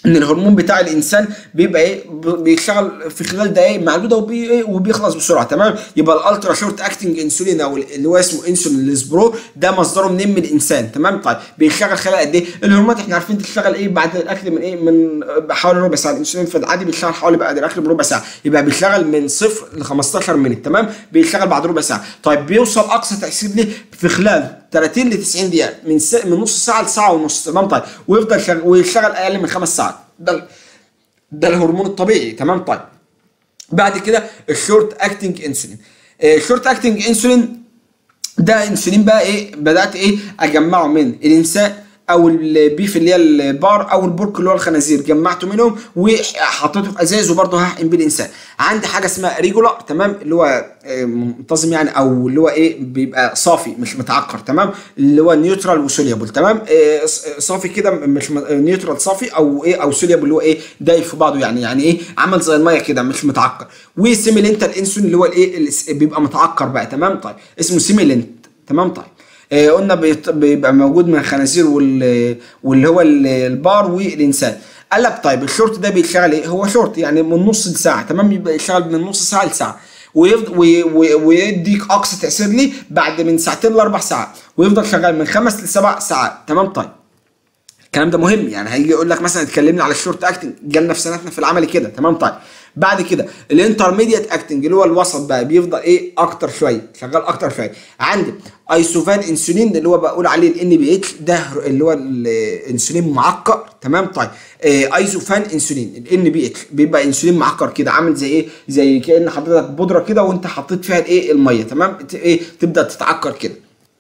ان الهرمون بتاع الانسان بيبقى ايه بيشتغل في خلال دقائق معدوده وبي إيه وبيخلص بسرعه. تمام. يبقى الالترا شورت اكتنج انسولين او اللي هو اسمه انسولين السبرو ده مصدره منين؟ من الانسان. تمام. طيب بيشتغل خلال قد ايه؟ الهرمونات احنا عارفين تشتغل ايه بعد الاكل من ايه من حوالي ربع ساعه. الانسولين في العادي بيشتغل حوالي بعد الاكل بربع ساعه، يبقى بيشتغل من صفر ل خمستاشر مينت. تمام. بيشتغل بعد ربع ساعه. طيب بيوصل اقصى تاثير ليه في خلال تلاتين ل تسعين دقيقه، من س... من نص ساعه لساعه ونص. تمام. طيب ويفضل شغ... ويشتغل اقل من خمس ساعات. ده ده الهرمون الطبيعي. تمام. طيب بعد كده الشورت اكتنج انسولين. الشورت اكتنج انسولين ده انسولين بقى ايه بدات ايه اجمعه من الانسان او البيف اللي هي البار او البورك اللي هو الخنازير، جمعته منهم وحطيته في ازاز وبرده هحقن بيه الانسان. عندي حاجه اسمها ريجولا. تمام. اللي هو منتظم يعني او اللي هو ايه بيبقى صافي مش متعكر. تمام. اللي هو نيوترال وسوليبل. تمام. إيه صافي كده مش نيوترال صافي او ايه او سوليبل اللي هو ايه دايب في بعضه يعني يعني ايه عمل زي الميه كده مش متعكر. وسيميلنتال انسولين اللي هو الايه بيبقى متعكر بقى. تمام. طيب اسمه سيميلنت. تمام. طيب آه قلنا بيبقى موجود من الخنازير واللي هو البار والانسان. قال لك طيب الشورت ده بيشتغل ايه؟ هو شورت يعني من نص لساعه. تمام. يبقى يشتغل من نص ساعه لساعه ويفضل ويديك اقصى تاثير ليه بعد من ساعتين لاربع ساعات، ويفضل شغال من خمس لسبع ساعات. تمام. طيب الكلام ده مهم يعني هيجي يقول لك مثلا اتكلمنا على الشورت اكتنج جالنا في سنتنا في العمل كده. تمام. طيب بعد كده الانترميديت اكتنج اللي هو الوسط بقى بيفضل ايه اكتر شويه شغال اكتر شويه. عندي ايسوفان انسولين اللي هو بقول عليه الان بي اتش ده اللي هو الانسولين معقر. تمام. طيب آه ايسوفان انسولين الان بي اتش بيبقى انسولين معقر كده عامل زي ايه زي كأن حضرتك بودره كده وانت حطيت فيها الايه الميه. تمام. ايه تبدا تتعكر كده.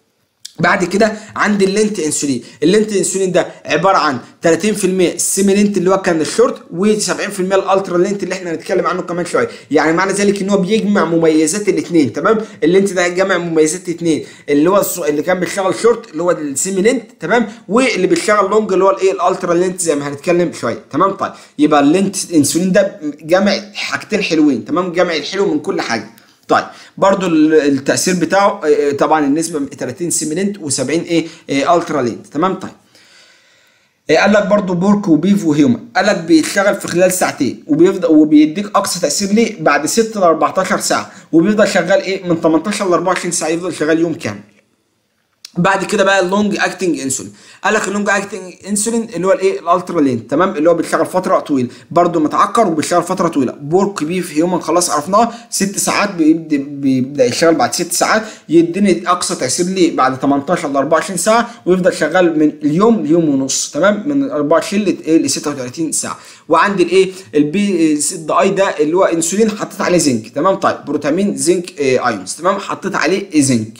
بعد كده عندي اللينت انسولين. اللينت انسولين ده عباره عن تلاتين في المية السيميلنت اللي هو كان الشورت و70% الالترا لينت اللي احنا هنتكلم عنه كمان شويه. يعني معنى ذلك ان هو بيجمع مميزات الاثنين. تمام. اللينت ده جمع مميزات الاثنين اللي هو اللي كان بيشتغل شورت اللي هو السيميلنت. تمام. واللي بيشتغل لونج اللي هو الايه الالترا لينت زي ما هنتكلم شويه. تمام. طيب يبقى اللينت انسولين ده جمع حاجتين حلوين. تمام. جمع الحلو من كل حاجه. طيب برضو التأثير بتاعه طبعا النسبة تلاتين سيميلنت و70 ايه, إيه الترا لينت. تمام. طيب إيه قال لك برضو بورك وبيف وهيومن قال لك بيشتغل في خلال ساعتين وبيفضل وبيديك اقصى تأثير ليه بعد ستة ل اربعتاشر ساعة وبيفضل شغال ايه من تمنتاشر ل اربعة وعشرين ساعة يفضل شغال يوم كامل. بعد كده بقى اللونج اكتنج انسولين قال لك اللونج اكتنج انسولين اللي هو الايه الالترا لين. تمام. اللي هو بيشتغل فتره طويله برده متعكر وبيشتغل فتره طويله. بورك بيف هيومن خلاص عرفناه ست ساعات بيبدا بيبدا يشتغل بعد ست ساعات يديني اقصى تاثير ليه بعد تمنتاشر ل اربعة وعشرين ساعه ويفضل شغال من اليوم ليوم ونص. تمام. من اربعة وعشرين ل ستة وتلاتين ساعه. وعندي الايه البي سي اي ده اللي هو انسولين حطيت عليه زنك. تمام. طيب بروتامين زنك ايونز. تمام. حطيت عليه زنك.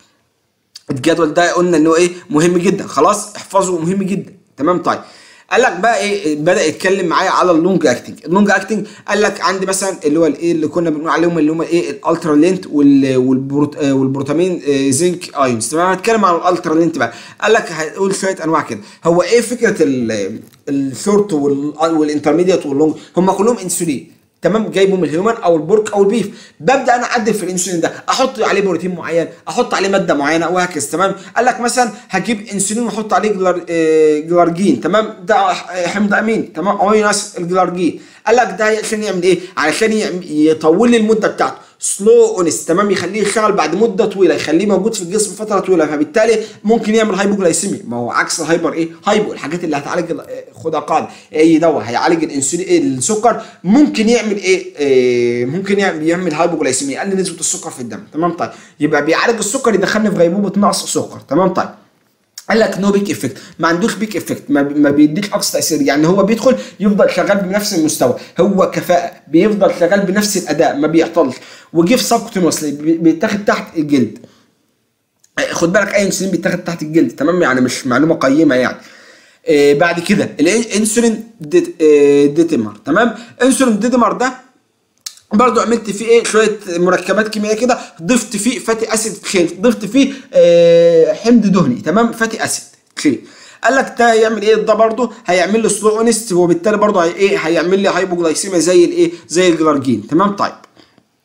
الجدول ده قلنا انه ايه مهم جدا خلاص احفظه مهم جدا. تمام. طيب قال لك بقى ايه بدا يتكلم معايا على اللونج اكتنج. اللونج اكتنج قال لك عندي مثلا اللي هو الايه اللي كنا بنقول عليهم اللي هم ايه الالترا لينت والبروت والبروتامين زنك ايونز. تمام. هنتكلم عن الالترا لينت بقى. قال لك هقول شويه انواع كده. هو ايه فكره الشورت والانترميديت واللونج؟ هم كلهم انسولين. تمام. جايبه من الهيومن او البورك او البيف. ببدا انا اعدل في الانسولين ده احط عليه بروتين معين احط عليه ماده معينه وهكذا. تمام. قال لك مثلا هجيب انسولين واحط عليه جلار... جلارجين. تمام. ده حمض اميني. تمام. امينو اسيد الجلارجين. قال لك ده عشان يعمل ايه؟ علشان يطول لي المده بتاعته سلو اونست. تمام. يخليه يشتغل بعد مده طويله يخليه موجود في الجسم فتره طويله فبالتالي ممكن يعمل هايبوجلايسيميا. ما هو عكس الهايبر ايه هايبو الحاجات اللي هتعالج خدها قاعده اي دواء هيعالج الانسولين السكر ممكن يعمل ايه, إيه ممكن يعمل, يعمل هايبوجلايسيميا يقلل نسبه السكر في الدم. تمام. طيب يبقى بيعالج السكر يدخلني في غيبوبه نقص سكر. تمام. طيب قال لك نو بيك افكت ما عندوش بيك افكت ما بيديش اقصى تاثير. يعني هو بيدخل يفضل شغال بنفس المستوى هو كفاءه بيفضل شغال بنفس الاداء ما بيعطلش. وجه في سبكوتينوسلي بيتاخد تحت الجلد. خد بالك اي انسولين بيتاخد تحت الجلد. تمام. يعني مش معلومه قيمه يعني. آه بعد كده الانسولين ديت آه ديتمر. تمام. انسولين ديتمر ده برضو عملت فيه ايه شويه مركبات كيميائيه كده ضفت فيه فاتي اسيد تخيل ضفت فيه آه حمض دهني. تمام. فاتي اسيد تخيل. قال لك ده هيعمل ايه؟ ده برضو هيعمل له سلو اونست وبالتالي برضو هي ايه هيعمل لي هايبوجلايسيميا زي الايه زي الجلارجين. تمام. طيب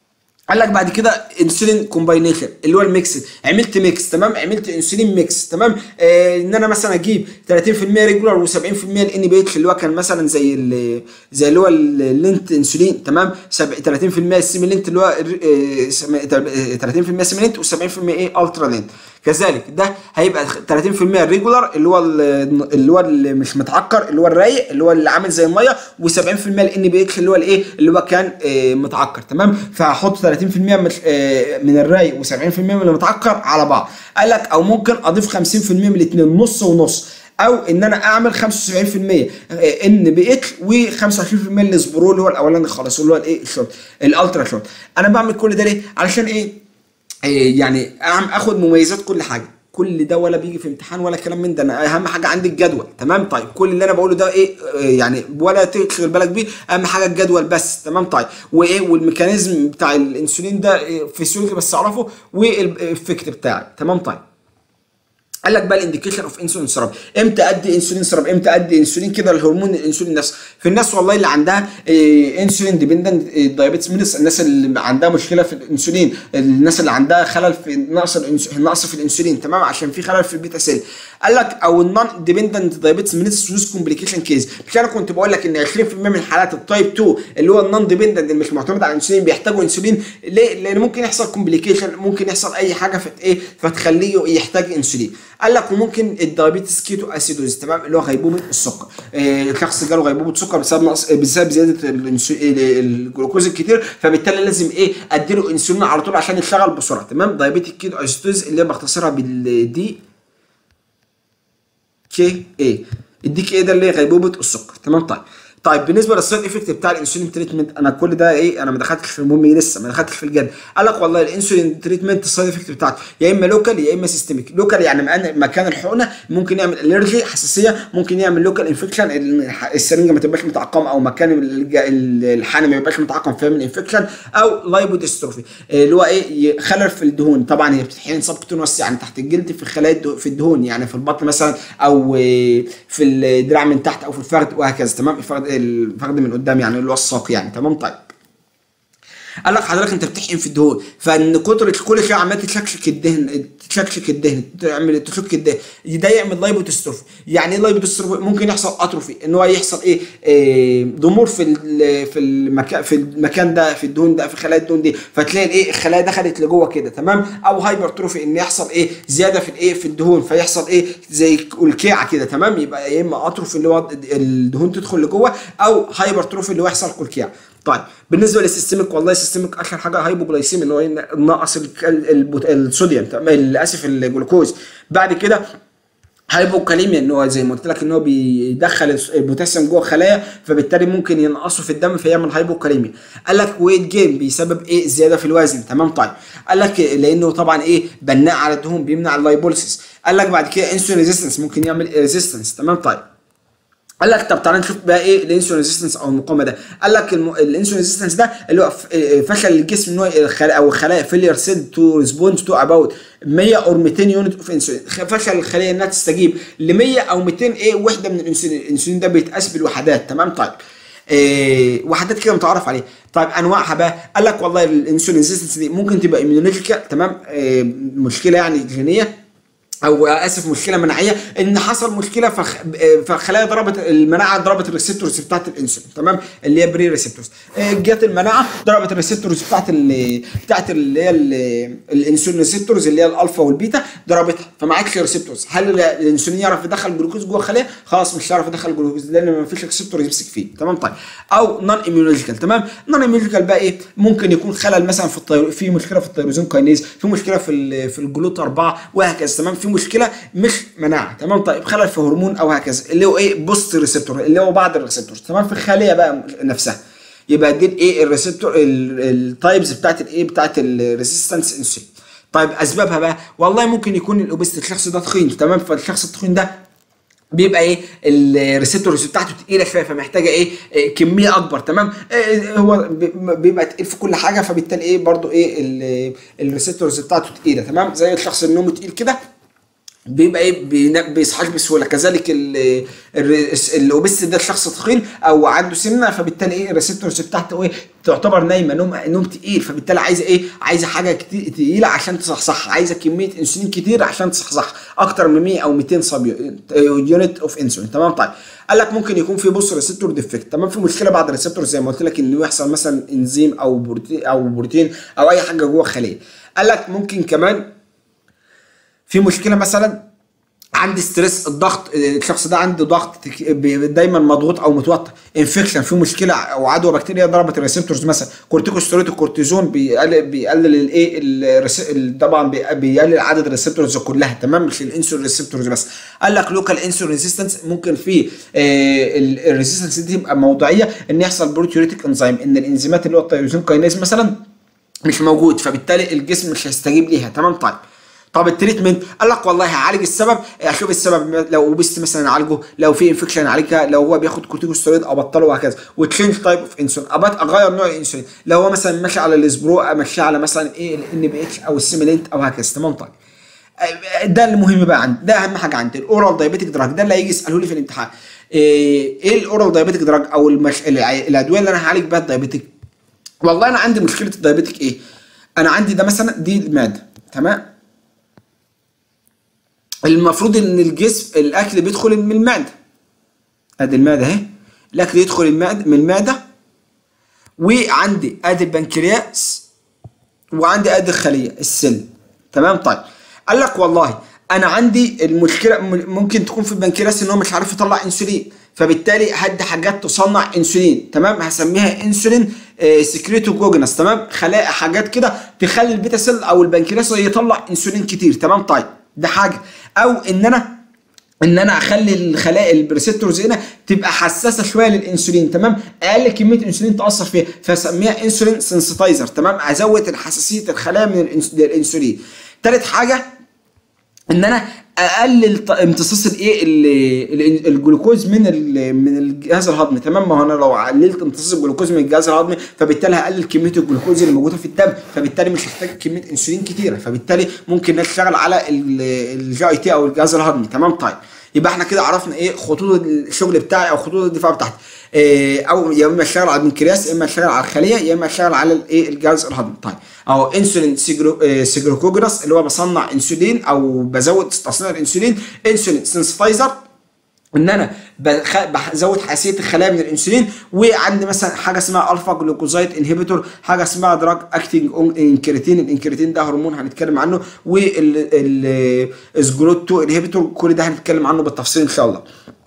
قال لك بعد كده انسولين كومباينيشن اللي هو الميكس، عملت ميكس تمام، عملت انسولين ميكس تمام. آه ان انا مثلا اجيب ثلاثين في المية ريجولار و70% الان بي اتش اللي هو كان مثلا زي اللي زي اللي هو اللينت انسولين تمام، ثلاثين في المية السيميلينت اللي هو آه ثلاثين في المية سيميلينت و70% ايه الترا لينت. كذلك ده هيبقى ثلاثين في المية الريجولار اللي هو اللي هو اللي مش متعكر اللي هو الرايق اللي هو اللي عامل زي الميه، و70% الان بي اتش اللي هو الايه اللي هو كان آه متعكر تمام. فهحط ثلاثين في المية من الرايق و70% من اللي متعكر على بعض. قال لك او ممكن اضيف خمسين في المية من الاثنين نص ونص، او ان انا اعمل خمسة وسبعين في المية ان بي اتش و25% الاسبرو اللي هو الاولاني خالص اللي هو الايه الشورت الالترا شورت. انا بعمل كل ده ليه؟ علشان ايه؟ إيه يعني اخد مميزات كل حاجه. كل ده ولا بيجي في امتحان ولا كلام من ده، انا اهم حاجه عندي الجدول تمام. طيب كل اللي انا بقوله ده ايه يعني ولا تشغل بالك بيه، اهم حاجه الجدول بس تمام. طيب وايه والميكانيزم بتاع الانسولين ده فيسيولوجي بس اعرفه، والافكت بتاعي تمام. طيب قال لك بقى الانديكيشن اوف انسولين ثيرابي، امتى ادي انسولين ثيرابي، امتى ادي انسولين كده الهرمون الانسولين نفسه. في الناس والله اللي عندها إيه انسولين ديبندنت دايابيتس ميليتس، الناس اللي عندها مشكله في الانسولين، الناس اللي عندها خلل في نقص النقص في الانسولين تمام، عشان في خلل في البيتا سيل. قال لك او النون ديبندنت دايابيتس ميليتس ويز كومبليكيشن كيس. مش انا كنت بقول لك ان عشرين في المية من حالات التايب اتنين اللي هو النون ديبندنت اللي مش معتمد على الانسولين بيحتاجوا انسولين. ليه؟ لان ممكن يحصل كومبليكيشن، ممكن يحصل اي حاجه في ايه فتخليه يحتاج انسولين. قال لك وممكن الدايابيتس كيتو اسيدوز تمام اللي هو غيبوبه السكر. الشخص آه جاله غيبوبه سكر بسبب نقص بسبب زياده الجلوكوز الكتير، فبالتالي لازم ايه اديله انسولين على طول عشان يشتغل بسرعه تمام. دايابيتيك كيتو اسيدوز اللي بختصرها بالدي كي اي، الدي كي اي ده اللي هي غيبوبه السكر تمام. طيب طيب بالنسبه للسايد افكت بتاع الانسولين تريتمنت، انا كل ده ايه انا ما دخلتش في المهم لسه ما دخلتش في الجد. قال لك والله الانسولين تريتمنت السايد افكت بتاعته يا اما لوكال يا اما سيستميك. لوكال يعني مكان الحقنه ممكن يعمل الرجي حساسيه، ممكن يعمل لوكال انفكشن، السرنجه ما تبقاش متعقمه او مكان الحقنه ما يبقاش متعقم فيعمل انفكشن، او لايبوديستروفي اللي هو ايه خلل في الدهون. طبعا هي بتحين سبكتونوس يعني تحت الجلد في الخلايا في الدهون يعني في البطن مثلا او في الدراع من تحت او في الفخذ وهكذا تمام. الفخذ من قدام يعني اللي هو الساق يعني تمام. طيب قال لك حضرتك انت بتحقن في الدهون، فان كتر كل شويه عمال تشكشك الدهن تشكشك الدهن تعمل تشك الدهن ده يعمل لايبوديستروفي. يعني ايه لايبوديستروفي؟ ممكن يحصل اتروفي ان هو يحصل ايه, إيه ضمور في في المكان في المكان ده في الدهون ده في خلايا الدهون دي، فتلاقي الايه الخلايا دخلت لجوه كده تمام. او هايبرتروفي ان يحصل ايه زياده في الايه في الدهون فيحصل ايه زي الكيعه كده تمام. يبقى يا اما اتروفي اللي هو الدهون تدخل لجوه، او هايبرتروفي اللي هو يحصل كلكيعه. طيب بالنسبه للسيستميك والله السيستميك اشهر حاجه هايبوجلايسيميا اللي هو نقص الصوديوم اسف الجلوكوز. بعد كده هايبوكاليميا ان هو زي ما قلت لك ان هو بيدخل البوتاسيوم جوه الخلايا فبالتالي ممكن ينقصه في الدم فيعمل هايبوكاليميا. قال لك ويت جين بسبب ايه زياده في الوزن تمام. طيب قال لك لانه طبعا ايه بناء على الدهون بيمنع اللايبوليسيس. قال لك بعد كده انسولين ريزيستنس ممكن يعمل ريزيستنس تمام. طيب قال لك طب تعالى نشوف بقى ايه الانسولين ريزيستنس او المقاومه ده. قال لك الانسولين ريزيستنس ده اللي هو فشل الجسم ان هو الخلايا او الخلايا فيلير سيل تو ريسبوند تو اباوت مية او مئتين يونت اوف انسولين. فشل الخليه انها تستجيب ل مية او مئتين ايه وحده من الانسولين. الانسولين ده بيتقاس بالوحدات تمام. طيب إيه وحدات كده متعرف عليه. طيب انواعها بقى قال لك والله الانسولين ريزيستنس دي ممكن تبقى ايميونولوجيكال تمام، إيه مشكله يعني جينيه او اسف مشكله مناعيه، ان حصل مشكله فخ... فالخلايا ضربت المناعه ضربت الريسبتورز بتاعت الانسولين تمام اللي هي بري ريسبتورز. جت المناعه ضربت الريسبتورز بتاعت ال... بتاعت اللي هي ال... الانسولين ريسبتورز اللي هي الالفا والبيتا ضربتها فما عادش ريسبتورز. هل الانسولين يعرف يدخل جلوكوز جوه الخليه؟ خلاص مش هيعرف يدخل جلوكوز لان ما فيش ريسبتور يمسك فيه تمام. طيب او نون ايميونولوجيكال تمام. نون ايميونولوجيكال بقى ايه ممكن يكون خلل مثلا في الطير... في مشكله في التيروزين كاينيز، في مشكله في ال... في الجلوت أربعة وهكذا تمام. في مشكله مش مناعه تمام. طيب خلل في هرمون او هكذا اللي هو ايه بوست ريسبتور اللي هو بعض الريسبتورز تمام في الخليه بقى نفسها. يبقى دي الايه الريسبتور التايبز بتاعت الايه بتاعت الريزيستنس انسولين. طيب اسبابها بقى والله ممكن يكون الاوبستي الشخص ده تخين تمام، فالشخص التخين ده بيبقى ايه الريسبتورز بتاعته تقيله شويه فمحتاجه ايه, إيه كميه اكبر تمام. إيه هو بيبقى تقيل في كل حاجه فبالتالي ايه برضو ايه الريسبتورز بتاعته تقيله تمام. زي الشخص النوم تقيل كده بيبقى ايه بينا- بيصحاش بسهوله. كذلك الاوبست ده الشخص تخين او عنده سمنه، فبالتالي ايه الريسبتورز بتاعته ايه تعتبر نايمه، نوم نوم تقيل، فبالتالي عايزه ايه عايزه حاجه كتير تقيله عشان تصحصح، عايزه كميه انسولين كتير عشان تصحصح اكتر من مية او ميتين سب يونت اوف انسولين. تمام طيب قال لك ممكن يكون في بص ريسبتور ديفكت. تمام في مشكله بعد الريسبتور زي ما قلت لك انه يحصل مثلا انزيم او بروتين او بروتين او اي حاجه جوه الخليه. قال لك ممكن كمان في مشكله مثلا عندي ستريس الضغط، الشخص ده عنده ضغط دايما مضغوط او متوتر، انفكشن في مشكله او عدوى بكتيريا ضربت الريسبتورز مثلا، كورتيكوستيرويد الكورتيزون بيقلل بيقلل الايه طبعا بيقلل عدد الريسبتورز كلها. تمام مش الانسولين ريسبتورز بس. قال لك لوكال انسولين ريزيستنس ممكن في الريزيستنس دي تبقى موضعيه ان يحصل بروتيوريتيك انزيم، ان الانزيمات اللي هو التيروزين كاينيز مثلا مش موجود، فبالتالي الجسم مش هيستجيب ليها. تمام طيب طب التريتمنت قال لك والله هعالج السبب، اشوف السبب لو اوبست مثلا اعالجه، لو في انفكشن اعالجها، لو هو بياخد كورتيكوستيرويد ابطله وهكذا، وتشينج تايب اوف انسولين ابات اغير نوع الانسولين، لو هو مثلا ماشي على الاسبرو امشي على مثلا ايه الان بي اتش او السيميلينت او هكذا. تمام طيب ده المهم بقى عندي، ده اهم حاجه عندي الاورال دايابيتيك دراج، ده اللي هيجي يساله لي في الامتحان ايه, إيه الاورال دايابيتيك دراج او المش... الادويه اللي انا هعالج بيها الدايابيتيك. والله انا عندي مشكله الدايابيتيك ايه، انا عندي ده مثلا دي المعده. تمام المفروض ان الجسم الاكل بيدخل من المعده، ادي المعده اهي، الاكل يدخل المعده من المعده، وعندي ادي البنكرياس وعندي ادي الخليه السل. تمام طيب قال لك والله انا عندي المشكله ممكن تكون في البنكرياس ان هو مش عارف يطلع انسولين، فبالتالي هدي حاجات تصنع انسولين. تمام هسميها انسولين آه سكريتوجوجينس. تمام خلايا حاجات كده تخلي البيتا سيل او البنكرياس يطلع انسولين كتير. تمام طيب ده حاجه، او ان انا ان انا اخلي الخلايا الريسبتورز هنا تبقى حساسه شويه للانسولين. تمام اقل كميه انسولين تاثر فيها فاسميها انسولين سنسيتايزر. تمام ازود حساسيه الخلايا من الانسولين. ثالث حاجه ان انا اقلل امتصاص الايه الجلوكوز من من الجهاز الهضمي. تمام ما هو انا لو قللت امتصاص الجلوكوز من الجهاز الهضمي فبالتالي هقلل كميه الجلوكوز اللي موجوده في الدم، فبالتالي مش هحتاج كميه انسولين كتيره، فبالتالي ممكن نشتغل على الجي اي تي او الجهاز الهضمي. تمام طيب يبقى احنا كده عرفنا ايه خطوط الشغل بتاعي او خطوط الدفاع بتاعتي، إيه او يا اما اشتغل على البنكرياس، يا اما اشتغل على الخليه، يا اما اشتغل على الايه الجهاز الهضمي. طيب او انسولين سيجروكوجرس اللي هو بصنع انسولين او بزود تصنيع الانسولين، انسولين سنسيتايزر ان انا بزود حساسيه الخلايا من الانسولين، وعندي مثلا حاجه اسمها الفا جلوكوزايد انهبيتور، حاجه اسمها دراج اكتنج اون انكريتين، الانكريتين ده هرمون هنتكلم عنه، والاسجلوت اتنين انهبيتور كل ده هنتكلم عنه بالتفصيل ان شاء الله.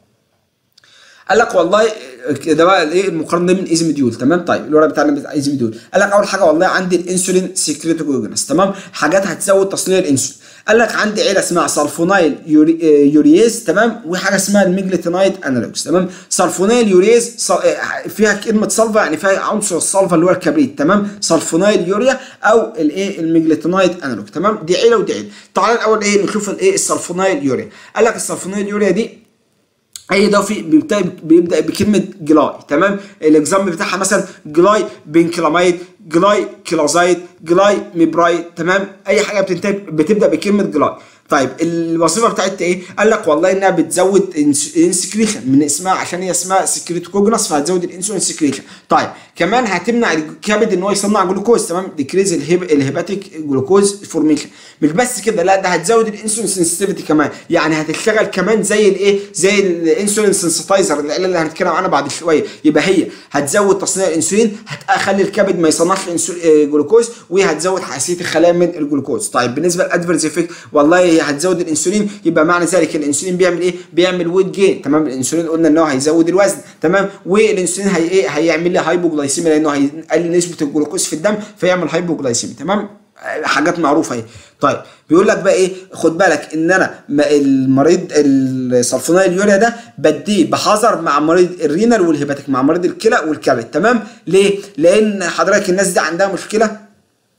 قال لك والله ده بقى الايه المقارنه من ايزيميديول. تمام طيب الورقه بتاعنا بتاع ايزيميديول قال لك اول حاجه والله عندي الانسولين سكريتوجينس. تمام حاجات هتزود تصنيع الانسولين. قال لك عندي عيله اسمها سلفونايل يوري يورياز. تمام وحاجه اسمها الميجليتينايد انالوجز. تمام سلفونايل يورياز فيها كلمه سلفا يعني فيها عنصر السلفا اللي هو الكبريت. تمام سلفونايل يوريا او الايه الميجليتينايد انالوج. تمام دي عيله ودي عيله. تعالى الاول ايه نشوف الايه السلفونايل يوريا. قال لك السلفونايل يوريا دي اي ده في بيبدا بيبدا بكلمه جلاي. تمام الاكزامبل بتاعها مثلا جلاي بنكلاميد، جلاي كلازايد، جلاي ميبرايد. تمام اي حاجه بتنتهي بتبدا بكلمه جلاي. طيب الوظيفه بتاعتها ايه؟ قال لك والله انها بتزود انسكريشن من اسمها عشان هي اسمها سكريتوجينس فهتزود الانسولين سكريشن. طيب كمان هتمنع الكبد ان هو يصنع جلوكوز. تمام ديكريز الهيب الهيباتيك جلوكوز فورميشن. مش بس كده لا ده هتزود الانسولين سنسيتيفيتي كمان، يعني هتشتغل كمان زي الايه زي الانسولين سنسيتايزر اللي هنتكلم عنها بعد شويه. يبقى هي هتزود تصنيع الانسولين، هتخلي الكبد ما يصنعش جلوكوز، وهتزود حساسيه الخلايا من الجلوكوز. طيب بالنسبه للادفيرس افكت والله هتزود الانسولين، يبقى معنى ذلك الانسولين بيعمل ايه؟ بيعمل ويت جين. تمام الانسولين قلنا ان هو هيزود الوزن. تمام والانسولين هي ايه؟ هيعمل لي هايبوجلايسيميا لانه هيقلل نسبه الجلوكوز في الدم فيعمل هايبوجلايسيميا. تمام حاجات معروفه اهي. طيب بيقول لك بقى ايه خد بالك ان انا المريض السلفونايل يوريا ده بديه بحذر مع مريض الرينال والهيباتيك، مع مريض الكلى والكبد. تمام ليه؟ لان حضرتك الناس دي عندها مشكله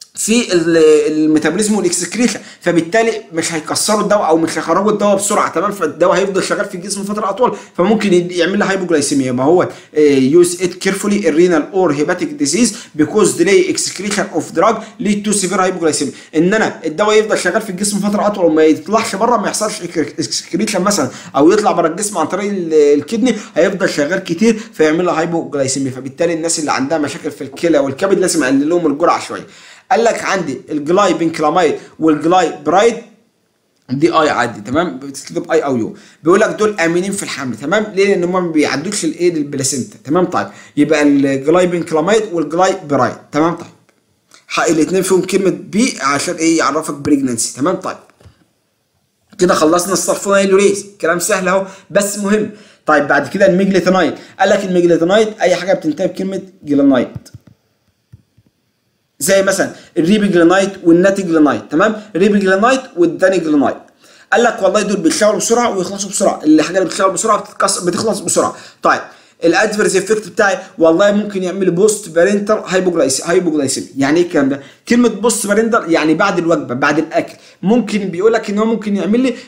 في الميتابوليزم والاكسكريشن، فبالتالي مش هيكسروا الدواء او مش هيخرجوا الدواء بسرعه، تمام؟ فالدواء هيفضل شغال في الجسم فتره اطول، فممكن يعمل لها هايبوجلايسيميا. يبقى هو يوز ات كيرفولي الرينال اور هيباتيك ديزيز بيكوز ديلي اكسكريشن اوف دراج ليد تو سيفير هايبوجلايسيميا. ان انا الدواء يفضل شغال في الجسم فتره اطول وما يطلعش بره، ما يحصلش اكسكريشن مثلا او يطلع بره الجسم عن طريق الكدني، هيفضل شغال كتير فيعمل له هايبوجلايسيميا. فبالتالي الناس اللي عندها مشاكل في الكلى والكبد لازم اقلل لهم الجرعه شويه. قال لك عندي الجلايبنكلاميد والجلايبرايد دي اي عادي، تمام؟ بتكتب اي او يو. بيقول لك دول امنين في الحمل، تمام؟ ليه؟ لان هم ما بيعدوش الايه البلاسينتا، تمام؟ طيب يبقى الجلايبنكلاميد والجلايبرايد، تمام؟ طيب الاثنين فيهم كلمه بي عشان ايه؟ يعرفك بريجننسي، تمام؟ طيب كده خلصنا السلفونيلوريز، كلام سهل اهو بس مهم. طيب بعد كده الميجليتينايد. قال لك الميجليتينايد اي حاجه بتنتهي بكلمه جلانايد، زي مثلا الريبيجلانايد والناتيجلانايد، تمام؟ الريبيجلانايد والدانيجلانايد. قال لك والله دول بيشتغلوا بسرعه ويخلصوا بسرعه، الحاجه اللي بتشتغل بسرعه بتتكسر بتخلص بسرعه. طيب الادفيرس افكت بتاعي والله ممكن يعمل بوست بارنتال هايبوجلايسيميا. يعني ايه الكلام ده؟ كلمه بوست بارنتال يعني بعد الوجبه، بعد الاكل. ممكن بيقول لك ان هو ممكن يعمل لي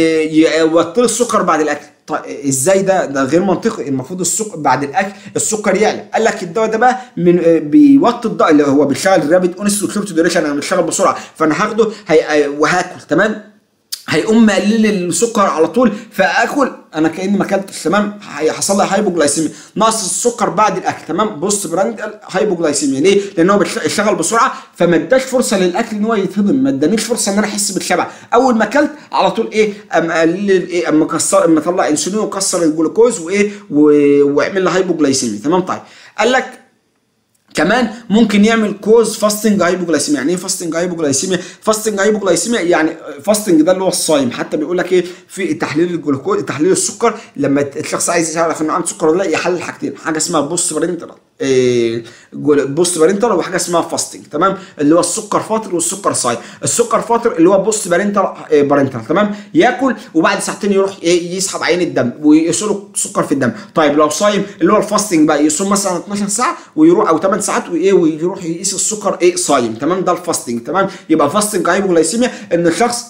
يوطي السكر بعد الاكل. طيب ازاي ده؟ ده غير منطقي، المفروض السكر بعد الاكل السكر يعلى. قال لك الدواء ده بقى من بيوطي الضغط، اللي هو بيشتغل رابيد اونست وشورت ديوريشن، انا بشتغل بسرعه فانا هاخده هي... وهاكل، تمام؟ هيقوم مقلل السكر على طول، فاكل انا كاني ما اكلتش، تمام؟ هيحصل لي هايبوجلايسيميا، نقص السكر بعد الاكل، تمام؟ بوست براندال هايبوجلايسيميا. ليه؟ لان هو بيشتغل بسرعه فما اداش فرصه للاكل ان هو يتهضم، ما ادانيش فرصه ان انا احس بالشبع. اول ما اكلت على طول ايه؟ قام قلل ايه؟ قام مكسر، قام مطلع انسولين وكسر الجلوكوز وايه ويعمل لي هايبوجلايسيميا، تمام؟ طيب قال لك كمان ممكن يعمل كوز فاستنج هايبوجلايسيميا. يعني ايه فاستنج هايبوجلايسيميا؟ فاستنج هايبوجلايسيميا يعني فاستنج ده اللي هو الصايم. حتى بيقول لك ايه في تحليل الجلوكوز، تحليل السكر، لما الشخص عايز يعرف انه عنده سكر ولا لا يحلل حاجتين، حاجه اسمها بوست بارنتال إيه بوست بارنتال وحاجه اسمها فاستنج، تمام؟ اللي هو السكر فاطر والسكر صايم. السكر فاطر اللي هو بوست بارنتال إيه بارنتال، تمام؟ ياكل وبعد ساعتين يروح إيه يسحب عين الدم ويقيسوا له سكر في الدم. طيب لو صايم اللي هو الفاستنج بقى يصوم مثلا اتناشر ساعه ويروح او تمن ساعات وايه ويروح يقيس السكر ايه صايم، تمام؟ ده الفاستنج، تمام؟ يبقى فاستنج هايبوجلايسيميا ان الشخص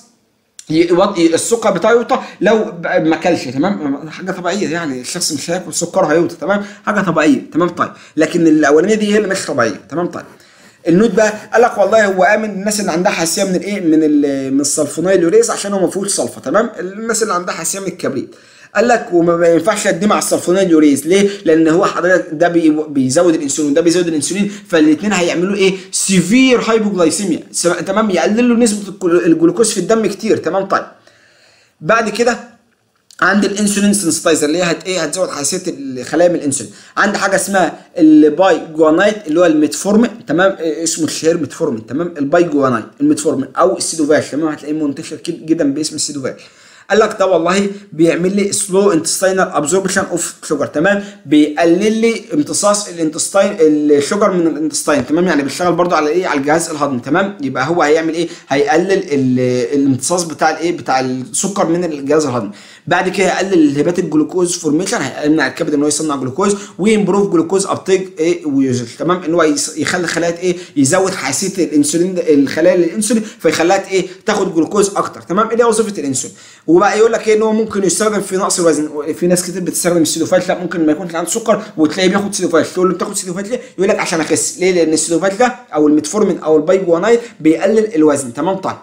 يوطي السكر بتاعه يوطى لو ما اكلش، تمام؟ حاجه طبيعيه، يعني الشخص مش هياكل سكر هيوطى، تمام؟ حاجه طبيعيه، تمام؟ طيب لكن الاولانيه دي هي اللي مش طبيعيه، تمام؟ طيب النوت بقى قال لك والله هو امن الناس اللي عندها حساسيه من الايه؟ من من السلفونيلوريز عشان هو ما فيهوش سلفه، تمام؟ الناس اللي عندها حساسيه من الكبريت. قال لك وما ينفعش اديه مع السلفونيلوريز، ليه؟ لان هو حضرتك ده بي بيزود الانسولين وده بيزود الانسولين، فالاثنين هيعملوا ايه؟ سيفير هايبوجلايسيميا، تمام؟ يقللوا نسبه الجلوكوز في الدم كتير، تمام؟ طيب بعد كده عند الانسولين سنسيتايزر اللي هي هت ايه؟ هتزود حساسيه الخلايا من الانسولين. عندي حاجه اسمها الباي جوانايت اللي هو الميتفورمين، تمام؟ اسمه الشهير ميتفورمين، تمام؟ الباي جوانايت الميتفورمين او السيدوفاش، تمام؟ هتلاقيه منتشر جدا باسم السيدوفاش. قال لك ده والله بيعمل لي سلو انتستينال ابزوربشن اوف شوجر، تمام؟ بيقلل لي امتصاص الانتستين الشوجر من الانتستين، تمام؟ يعني بيشتغل برضو على ايه؟ على الجهاز الهضمي، تمام؟ يبقى هو هيعمل ايه؟ هيقلل الامتصاص بتاع الايه؟ بتاع السكر من الجهاز الهضمي. بعد كده هيقلل الهيباتيك جلوكوز فورميشن، هيمنع الكبد ان هو يصنع جلوكوز، ويمبروف جلوكوز ابتيك ايه ويوزج، تمام؟ ان هو يخلي خلايا ايه؟ يزود حساسيه الانسولين الخلايا للانسولين فيخليها ايه؟ تاخد جلوكوز اكتر، تمام؟ اللي هي وظيفه الانسولين. وبقى يقول لك ايه؟ ان هو ممكن يستخدم في نقص الوزن. في ناس كتير بتستخدم السيدوفات، لا ممكن ما يكونش عنده سكر وتلاقيه بياخد سيدوفات، تقول له بتاخد سيدوفات ليه؟ يقول لك عشان اخس. ليه؟ لان السيدوفات ده او الميتفورمين او البايجوانايد بيقلل الوزن، تمام؟ طيب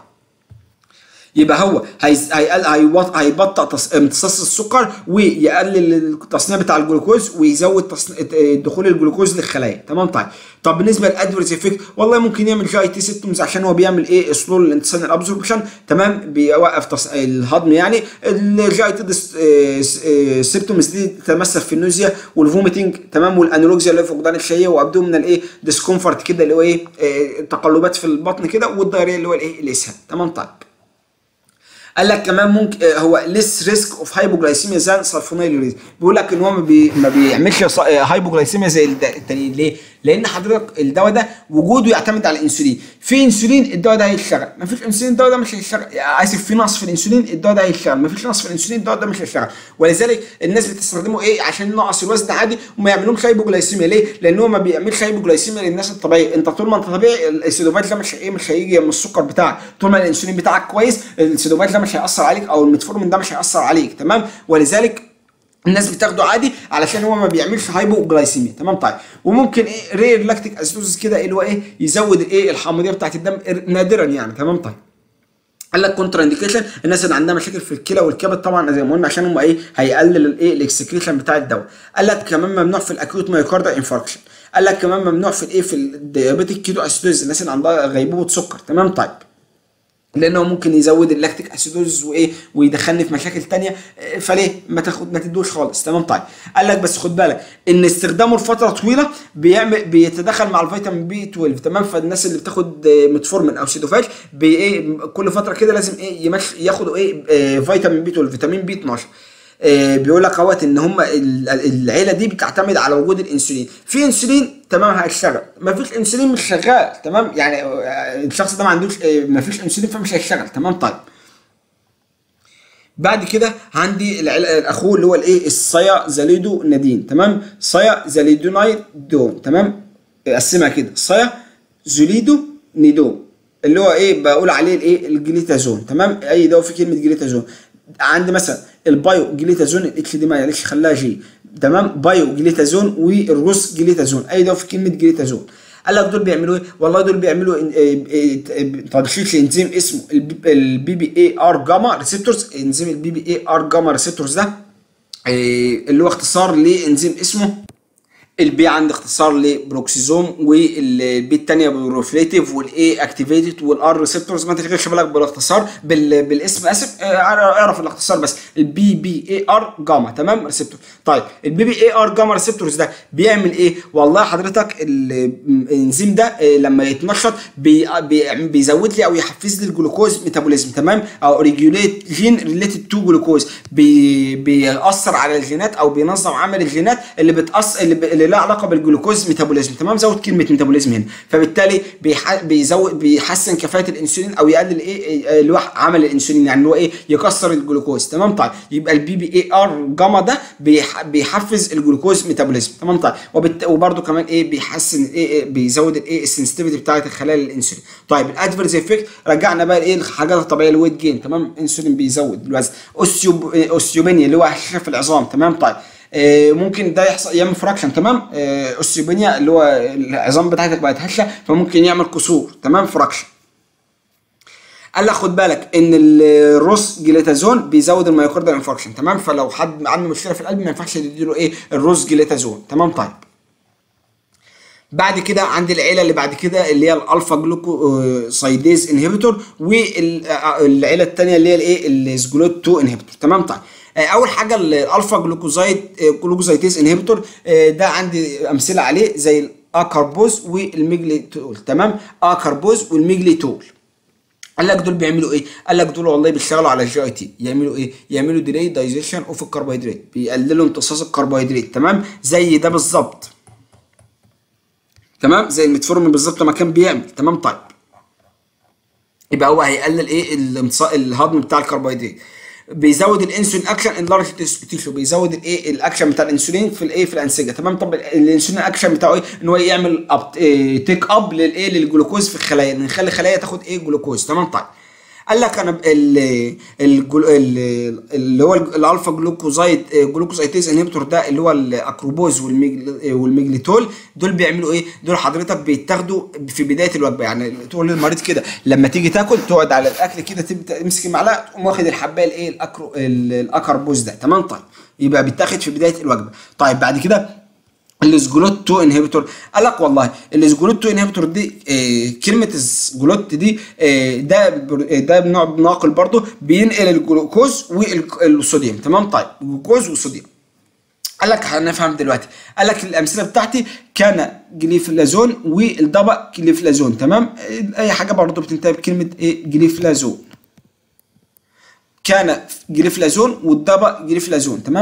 يبقى هو هيبطئ امتصاص السكر ويقلل التصنيع بتاع الجلوكوز ويزود دخول الجلوكوز للخلايا، تمام؟ طيب طب بالنسبه للادفيرس افكت والله ممكن يعمل جي تي سيبتومز عشان هو بيعمل ايه؟ سلو الانتستينال ابزوربشن، تمام؟ بيوقف تص... الهضم. يعني الجي تي سيبتومز دي تتمثل في النوزيا والفوميتنج، تمام؟ والانوركسيا اللي هي فقدان الشهيه وابدومينال ايه؟ ديسكومفورت كده اللي هو ايه؟ تقلبات في البطن كده، والدايريه اللي هو الايه؟ الاسهال، تمام؟ طيب قال لك كمان ممكن هو ليس ريسك اوف هايبوجلايسيميا زي سلفونيلوريز. بيقول لك ان هو ما, بي ما بيعملش هايبوجلايسيميا زي التانيين. ليه؟ لان حضرتك الدواء ده وجوده يعتمد على الانسولين، في انسولين الدواء ده هيشتغل، مفيش انسولين الدواء ده مش هيشتغل، اسف في نقص في الانسولين الدواء ده هيشتغل، مفيش نقص في الانسولين الدواء ده مش هيشتغل. ولذلك الناس بتستخدمه ايه عشان ينقص الوزن عادي وما يعملهمش هايبوجلايسيميا. ليه؟ لانه ما بيعملش هايبوجلايسيميا للناس الطبيعيه. انت طول ما انت طبيعي السيدوفات ده مش ايه مش هيجي من السكر بتاعك، طول ما الانسولين بتاعك كويس السيدوفات ده مش هيأثر عليك او الميتفورمين ده مش هيأثر عليك. تمام؟ ولذلك الناس بتاخده عادي علشان هو ما بيعملش هايبوجلايسيميا. تمام؟ طيب وممكن ايه رير لاكتيك اسيدوزس كده اللي هو ايه يزود الايه الحامضيه بتاعت الدم نادرا يعني. تمام؟ طيب قال لك كونترا انديكيشن الناس اللي عندها مشاكل في الكلى والكبد طبعا زي ما قلنا عشان هم ايه هيقلل الايه الاكسكريشن بتاع الدواء. قال لك كمان ممنوع في الاكيوت مايوكاردال انفاركشن. قال لك كمان ممنوع في الايه في الديابيتيك كيتو اسيدوز الناس اللي عندها غيبوبه سكر. تمام؟ طيب لانه ممكن يزود اللاكتيك اسيدوز وايه ويدخلني في مشاكل ثانيه، فليه ما تاخد ما تدوش خالص. تمام؟ طيب قال لك بس خد بالك ان استخدامه لفتره طويله بيعمل بيتداخل مع الفيتامين بي اتناشر. تمام؟ فالناس اللي بتاخد ميتفورمين او سيدوفاج بايه كل فتره كده لازم ايه يمشي ياخدوا ايه فيتامين بي اتناشر فيتامين بي اتناشر. آه بيقول لك اهوت ان هم العيله دي بتعتمد على وجود الانسولين، في انسولين تمام هيشتغل، ما فيش انسولين مش شغال. تمام؟ يعني آه الشخص ده ما عندوش آه ما فيش انسولين فمش هيشتغل. تمام؟ طيب بعد كده عندي الاخوه اللي هو الايه الصيا زاليدو نادين. تمام؟ صيا زاليدونايد دون. تمام؟ اقسمها كده صيا زوليدو نيدون اللي هو ايه بقول عليه الايه الجليتازون. تمام؟ اي دواء في كلمه جليتازون عندي مثلا البايو جليتازون الاتش دي معلش خلاها جي. تمام؟ بايو جليتازون والروس جليتازون اي دواء في كلمه جليتازون. قال لك دول بيعملوا ايه؟ والله دول بيعملوا تنشيط لانزيم اسمه البي بي اي ار جاما ريسبتورز. انزيم البي بي اي ار جاما ريسبتورز ده اللي هو اختصار لانزيم اسمه البي عند اختصار لبروكسيزوم، والبي الثانيه بروفليتيف والاي اكتيفيتد والار ريسبتورز. ما تشغلش بالك بالاختصار بال... بالاسم اسف اعرف الاختصار بس البي بي اي ار جاما. تمام؟ ريسبتور. طيب البي بي اي ار جاما ريسبتورز ده بيعمل ايه؟ والله حضرتك الانزيم ده لما يتنشط بي... بي... بيزود لي او يحفز لي الجلوكوز ميتابوليزم. تمام؟ او ريجوليت جين ريليتد تو جلوكوز بي... بيأثر على الجينات او بينظم عمل الجينات اللي بتأثر اللي, ب... اللي لها علاقه بالجلوكوز ميتابوليزم. تمام؟ زود كلمه ميتابوليزم هنا، فبالتالي بيح... بيزود بيحسن كفاءه الانسولين او يقلل ايه اللي هو عمل الانسولين يعني اللي هو ايه يكسر الجلوكوز. تمام؟ طيب يبقى البي بي اي ار جاما ده بيح... بيحفز الجلوكوز ميتابوليزم. تمام؟ طيب وبالت... وبرده كمان ايه بيحسن ايه بيزود الايه السنسيتيفيتي بتاعه الخلايا للانسولين. طيب الادفيرس افكت رجعنا بقى ايه الحاجات الطبيعيه الويت جين. تمام؟ انسولين بيزود الوزن. اوستيو اوستيوبينيا اللي هو هشاشه في العظام. تمام؟ طيب ممكن ده يحصل يعمل فراكشن. تمام؟ اوستيوبينيا اللي هو العظام بتاعتك بقت هشه فممكن يعمل كسور. تمام؟ فراكشن. قال لك خد بالك ان الروس جليتازون بيزود الميوكاردال انفاركشن. تمام؟ فلو حد عنده مشكله في القلب ما ينفعش تديله ايه الروس جليتازون. تمام؟ طيب بعد كده عندي العيله اللي بعد كده اللي هي الالفا جلوكوسايديز انهبيتور، والعيله الثانيه اللي هي الايه السجلوت اتنين انهبيتور. تمام؟ طيب اول حاجه الالفا جلوكوزايد جلوكوزايتيز انهبيتور ده عندي امثله عليه زي الاكاربوز والميجليتول. تمام؟ اكاربوز والميجليتول. قال لك دول بيعملوا ايه؟ قال لك دول والله بيشتغلوا على الجي اي تي. يعملوا ايه؟ يعملوا ديلي دايجيشن اوف الكربوهيدرات، بيقللوا امتصاص الكربوهيدرات. تمام؟ زي ده بالظبط. تمام؟ زي الميتفورمين بالظبط لما كان بيعمل. تمام؟ طيب يبقى هو هيقلل ايه الهضم بتاع الكربوهيدرات. بيزود الانسولين اكشن ان لارج تيشو، بيزود الايه الاكشن بتاع الانسولين في الايه في الانسجه. تمام؟ طب الانسولين اكشن بتاعه ايه؟ ان هو يعمل أب... إيه تيك اب للايه للجلوكوز في الخلايا، نخلي الخلايا تاخد ايه جلوكوز. تمام؟ طيب قال لك انا اللي هو الالفا جلوكوزايد جلوكوزايتيز انهبيتور ده اللي هو الاكروبوز والميجليتول دول بيعملوا ايه؟ دول حضرتك بيتاخدوا في بدايه الوجبه. يعني تقول للمريض كده لما تيجي تاكل تقعد على الاكل كده تمسك المعلقه تقوم واخد الحبايه الايه الاكرو الاكربوز ده. تمام؟ طيب يبقى بيتاخد في بدايه الوجبه. طيب بعد كده السجلوت اتنين انهبيتور. قال لك والله السجلوت اتنين انهبيتور دي آه كلمه السجلوت دي آه ده ده نوع ناقل برضه بينقل الجلوكوز والصوديوم. تمام؟ طيب الجلوكوز والصوديوم. قال لك هنفهم دلوقتي. قال لك الامثله بتاعتي كان جليفلازون والدبا جليفلازون. تمام؟ اي حاجه برضه بتنتهي بكلمه ايه جليفلازون. كان جليفلازون والدبا جليفلازون. تمام؟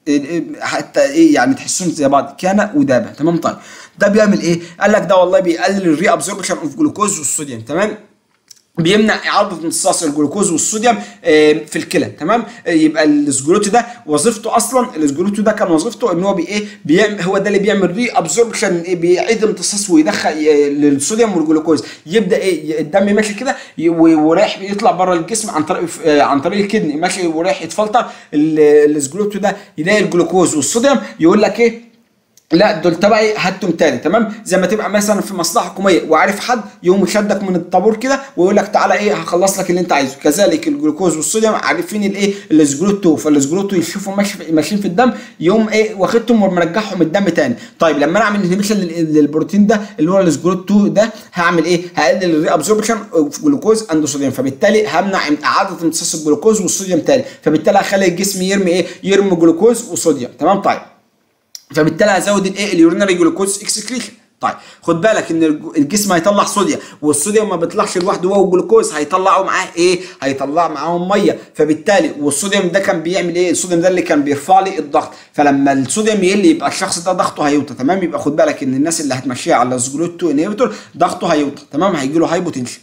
حتى ايه يعني تحسهم زي بعض، كان ودابه. تمام طيب ده بيعمل ايه؟ قال لك ده والله بيقلل الري ابزوربشن اوف جلوكوز والصوديوم. تمام بيمنع اعاده امتصاص الجلوكوز والصوديوم في الكلى. تمام يبقى الاسجلوتو ده وظيفته اصلا، الاسجلوتو ده كان وظيفته ان هو بي ايه بيعمل، هو ده اللي بيعمل ري ابزوربشن، ايه بيعيد امتصاص ويدخل للصوديوم والجلوكوز، يبدا ايه الدم ماشي كده ورايح يطلع بره الجسم عن طريق عن طريق الكدني ماشي ورايح يتفلتر. الاسجلوتو ده يلاقي الجلوكوز والصوديوم يقول لك ايه لا دول تبعي هاتهم تاني. تمام زي ما تبقى مثلا في مصلحه حكوميه وعارف حد يقوم يشدك من الطابور كده ويقول لك تعالى ايه هخلص لك اللي انت عايزه. كذلك الجلوكوز والصوديوم عارفين الايه الاسجلوتو، فالاسجلوتو يشوفوا ماشي ماشيين في الدم يقوم ايه واخدهم ومرجعهم الدم تاني. طيب لما انا اعمل انهبيشن للبروتين ده اللي هو الاسجلوتو ده هعمل ايه؟ هقلل الري ابزوربشن اوف جلوكوز اند صوديوم، فبالتالي همنع اعاده امتصاص الجلوكوز والصوديوم تاني، فبالتالي هخلي الجسم يرمي ايه؟ يرمي جلوكوز وصوديوم. تمام طيب فبالتالي هزود الايه اليورينري جلوكوز اكسكريشن. طيب خد بالك ان الجسم هيطلع صوديوم، والصوديوم ما بيطلعش لوحده هو والجلوكوز هيطلعوا معاه ايه؟ هيطلع معاهم ميه، فبالتالي والصوديوم ده كان بيعمل ايه؟ الصوديوم ده اللي كان بيرفع لي الضغط، فلما الصوديوم يقل يبقى الشخص ده ضغطه هيوطى. تمام يبقى خد بالك ان الناس اللي هتمشيها على الاسجلوتو انهبيتور ضغطه هيوطى. تمام هيجي له هايبوتنشن.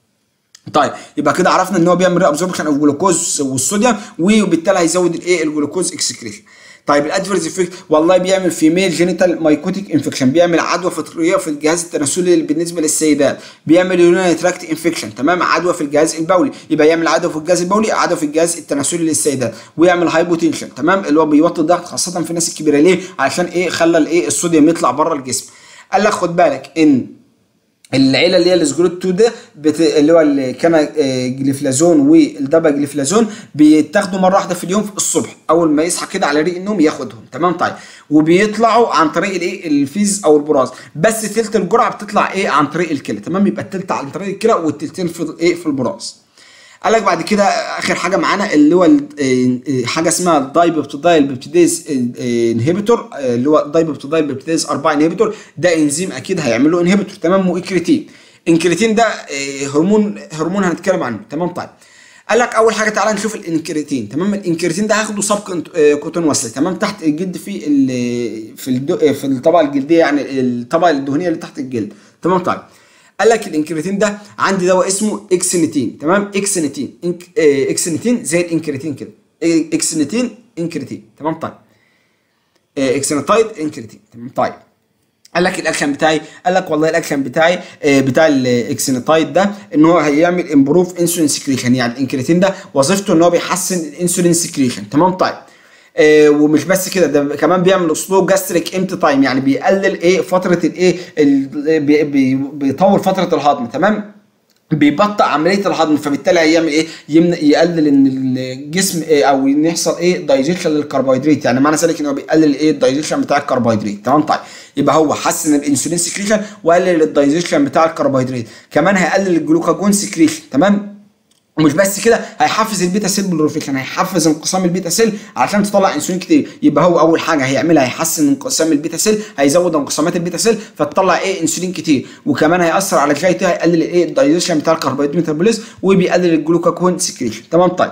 طيب يبقى كده عرفنا ان هو بيعمل ري ابزوربشن اوف جلوكوز والصوديوم وبالتالي هيزود الايه الجلوكوز اكسكريشن. طيب الادفيرس افكت والله بيعمل فيميل جينيتال مايكوتيك انفكشن، بيعمل عدوى فطريه في الجهاز التناسلي بالنسبه للسيدات، بيعمل يورينري تراكت انفكشن. تمام عدوى في الجهاز البولي، يبقى يعمل عدوى في الجهاز البولي عدوى في الجهاز التناسلي للسيدات، ويعمل هايبوتنشن. تمام اللي هو بيوطي الضغط خاصه في الناس الكبيره. ليه؟ عشان ايه؟ خلى الايه الصوديوم يطلع بره الجسم. قال لك خد بالك ان العيله اللي هي الاسجلوتو ده بت... اللي هو الكانا جليفلازون والدابا جليفلازون بيتاخدوا مره واحده في اليوم في الصبح اول ما يصحى كده على ريق النوم ياخدهم. تمام طيب وبيطلعوا عن طريق الايه الفيز او البراز، بس تلت الجرعه بتطلع ايه عن طريق الكلى. تمام يبقى التلت عن طريق الكلى والتلتين في ايه في البراز. قال لك بعد كده اخر حاجه معانا اللي هو حاجه اسمها الدايبيبتيدايل بيبتيديز انهبيتور، اللي هو الدايبيبتيدايل بيبتيديز أربعة انهبيتور، ده انزيم اكيد هيعمل له انهبيتور. تمام وانكريتين، انكريتين ده هرمون هرمون هنتكلم عنه. تمام طيب قال لك اول حاجه تعالى نشوف الانكريتين. تمام الانكريتين ده هاخده سب كوتون وصل. تمام تحت الجلد في في في الطبقه الجلديه يعني الطبقه الدهنيه اللي تحت الجلد. تمام طيب قال لك الانكريتين ده عندي دواء اسمه اكسنتين. تمام اكسنتين إنك... اه اكسنتين زي الانكريتين كده، اكسنتين انكريتين. تمام طيب اه اكسنتايد انكريتين. تمام طيب قال لك الاكشن بتاعي، قال لك والله الاكشن بتاعي اه بتاع الاكسنتايد ده ان هو هيعمل امبروف انسولين سكريشن، يعني الانكريتين ده وظيفته ان هو بيحسن الانسولين سكريشن. تمام طيب آه ومش بس كده ده كمان بيعمل سلو جاستريك امتي تايم، يعني بيقلل ايه فتره الايه بي بي بيطول فتره الهضم. تمام بيبطئ عمليه الهضم، فبالتالي هيعمل ايه يقلل ان الجسم إيه او ان يحصل ايه دايجيشن للكربوهيدرات، يعني معنى ذلك ان هو بيقلل ايه الدايجيشن بتاع الكربوهيدرات. تمام طيب يبقى هو حسن الانسولين سكريشن وقلل الدايجيشن بتاع الكربوهيدرات، كمان هيقلل الجلوكاجون سكريشن. تمام ومش بس كده هيحفز البيتا سيل بلوريفيكشن، هيحفز انقسام البيتا سيل عشان تطلع انسولين كتير. يبقى هو اول حاجه هيعملها هيحسن انقسام البيتا سيل، هيزود انقسامات البيتا سيل فتطلع ايه انسولين كتير، وكمان هياثر على الجي تي هيقلل الايه الدايجيشن بتاع الكربوهيدرات ميتابوليزم وبيقلل الجلوكاجون سكريشن. تمام طيب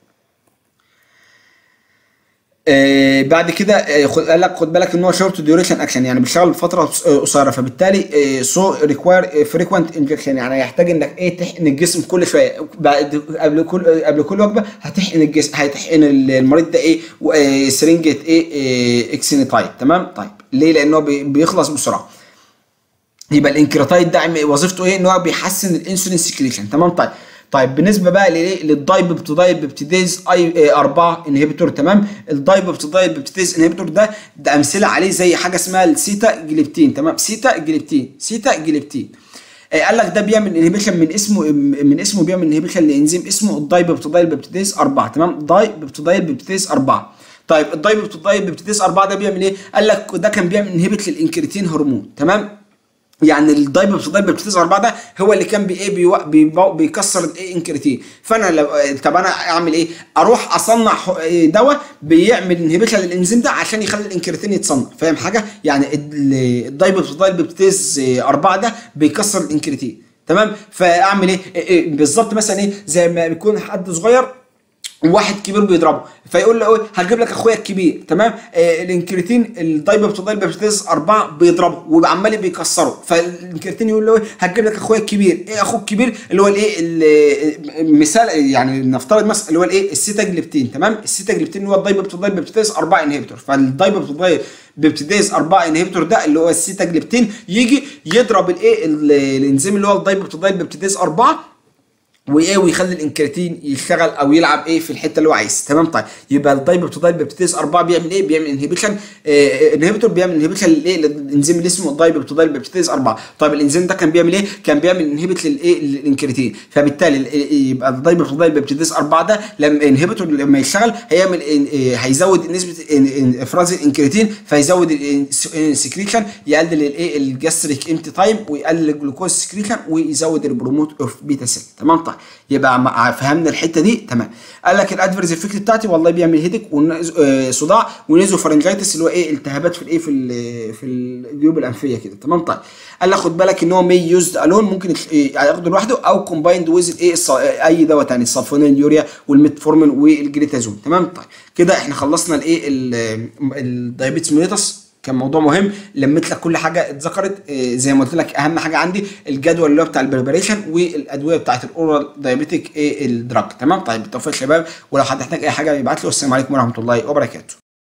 آه بعد كده آه قال لك خد بالك ان هو شورت ديوريشن اكشن، يعني بيشتغل فتره قصيره، فبالتالي سو ريكواير فريكوينت انجكشن، يعني هيحتاج انك ايه تحقن الجسم كل شويه بعد قبل كل قبل كل وجبه هتحقن الجسم هتحقن المريض ده ايه آه سرنجه ايه آه اكسينيتايد. تمام طيب ليه؟ لانه بيخلص بسرعه. يبقى الانكريتايد ده وظيفته ايه؟ ان هو بيحسن الانسولين سكريشن. تمام طيب طيب بالنسبه بقى للايه للدايبيبتيدايل بيبتيديز اي أربعة انهبيتور. تمام الدايبيبتيدايل بيبتيديز انهبيتور ده ده امثله عليه زي حاجه اسمها السيتا جليبتين. تمام سيتا جليبتين سيتا جليبتين آه قال لك ده بيعمل انهبيشن من اسمه من اسمه بيعمل انهبيشن لانزيم اسمه الدايبيبتيدايل بيبتيديز أربعة. تمام دايبيبتيدايل بيبتيديز أربعة. طيب الدايبيبتيدايل بيبتيديز أربعة ده بيعمل ايه؟ قال لك ده كان بيعمل انهبيت للانكريتين هرمون. تمام يعني الدايبيبتيدايل بيبتيديز أربعة ده هو اللي كان بايه بي بيكسر الايه انكريتين. فانا لو طب انا اعمل ايه؟ اروح اصنع دواء بيعمل انهبيشن للانزيم ده عشان يخلي الانكريتين يتصنع. فاهم حاجه؟ يعني الدايبيبتيدايل بيبتيديز أربعة ده بيكسر الانكريتين. تمام فاعمل ايه, إيه بالظبط؟ مثلا ايه زي ما بيكون حد صغير واحد كبير بيضربه، فيقول له ايه هجيب لك اخويا الكبير، تمام. آه الانكريتين الدايبيبتيدايل بيبتيديز أربعة بيضربه وعمال بيكسره، فالانكريتين يقول له ايه هجيب لك اخويا الكبير. ايه اخوك الكبير؟ اللي هو الايه المثال، يعني نفترض مثلا اللي هو الايه السيتاجليبتين، تمام. السيتاجليبتين اللي هو الدايبيبتيدايل بيبتيديز أربعة انهبيتور، فالدايبيبتيدايل بيبتيديز أربعة انهبيتور ده اللي هو السيتاجليبتين يجي يضرب الايه الانزيم اللي هو الدايبيبتيديل بيبتيديز أربعة وايه ويخلي الانكريتين يشتغل او يلعب ايه في الحته اللي هو عايز، تمام. طيب يبقى الدايبيبتيديل بيبتيديز أربعة بيعمل ايه؟ بيعمل انهبيشن آه انهبيتور، بيعمل انهبيشن للايه الانزيم اللي اسمه الدايبيبتيديل بيبتيديز أربعة. طيب الانزيم ده كان بيعمل ايه؟ كان بيعمل انهبيت للايه الانكريتين، فبالتالي يبقى الدايبيبتيديل بيبتيديز أربعة ده لما انهبيتور لما يشتغل هيعمل هيزود نسبه افراز الانكريتين، فيزود السكريشن، يقلل الايه الجاستريك امتي تايم، ويقلل الجلوكوز سكريشن، ويزود البروموت اوف بيتا سيل، تمام. طيب يبقى فهمنا الحته دي، تمام. قال لك الادفيرز افكت بتاعتي والله بيعمل هيدك وصداع ونيزو فرنجايتس اللي هو ايه التهابات في الايه في ال في الجيوب الانفيه كده، تمام. طيب قال لك خد بالك ان هو مي يوزد الون، ممكن ياخده لوحده او كومبايند ويز ايه اي دواء ثاني، السلفونيل اليوريا والميتفورمين والجليتازون، تمام. طيب كده احنا خلصنا الايه الدايابيتس ميليتس، كان موضوع مهم، لميت لك كل حاجه اتذكرت. زي ما قلت لك اهم حاجه عندي الجدول اللي هو بتاع البريبريشن والادويه بتاعت الاورال دايابيتيك ايه الدراج، تمام. طيب بالتوفيق يا شباب، ولو حد احتاج اي حاجه يبعت لي، والسلام عليكم ورحمه الله وبركاته.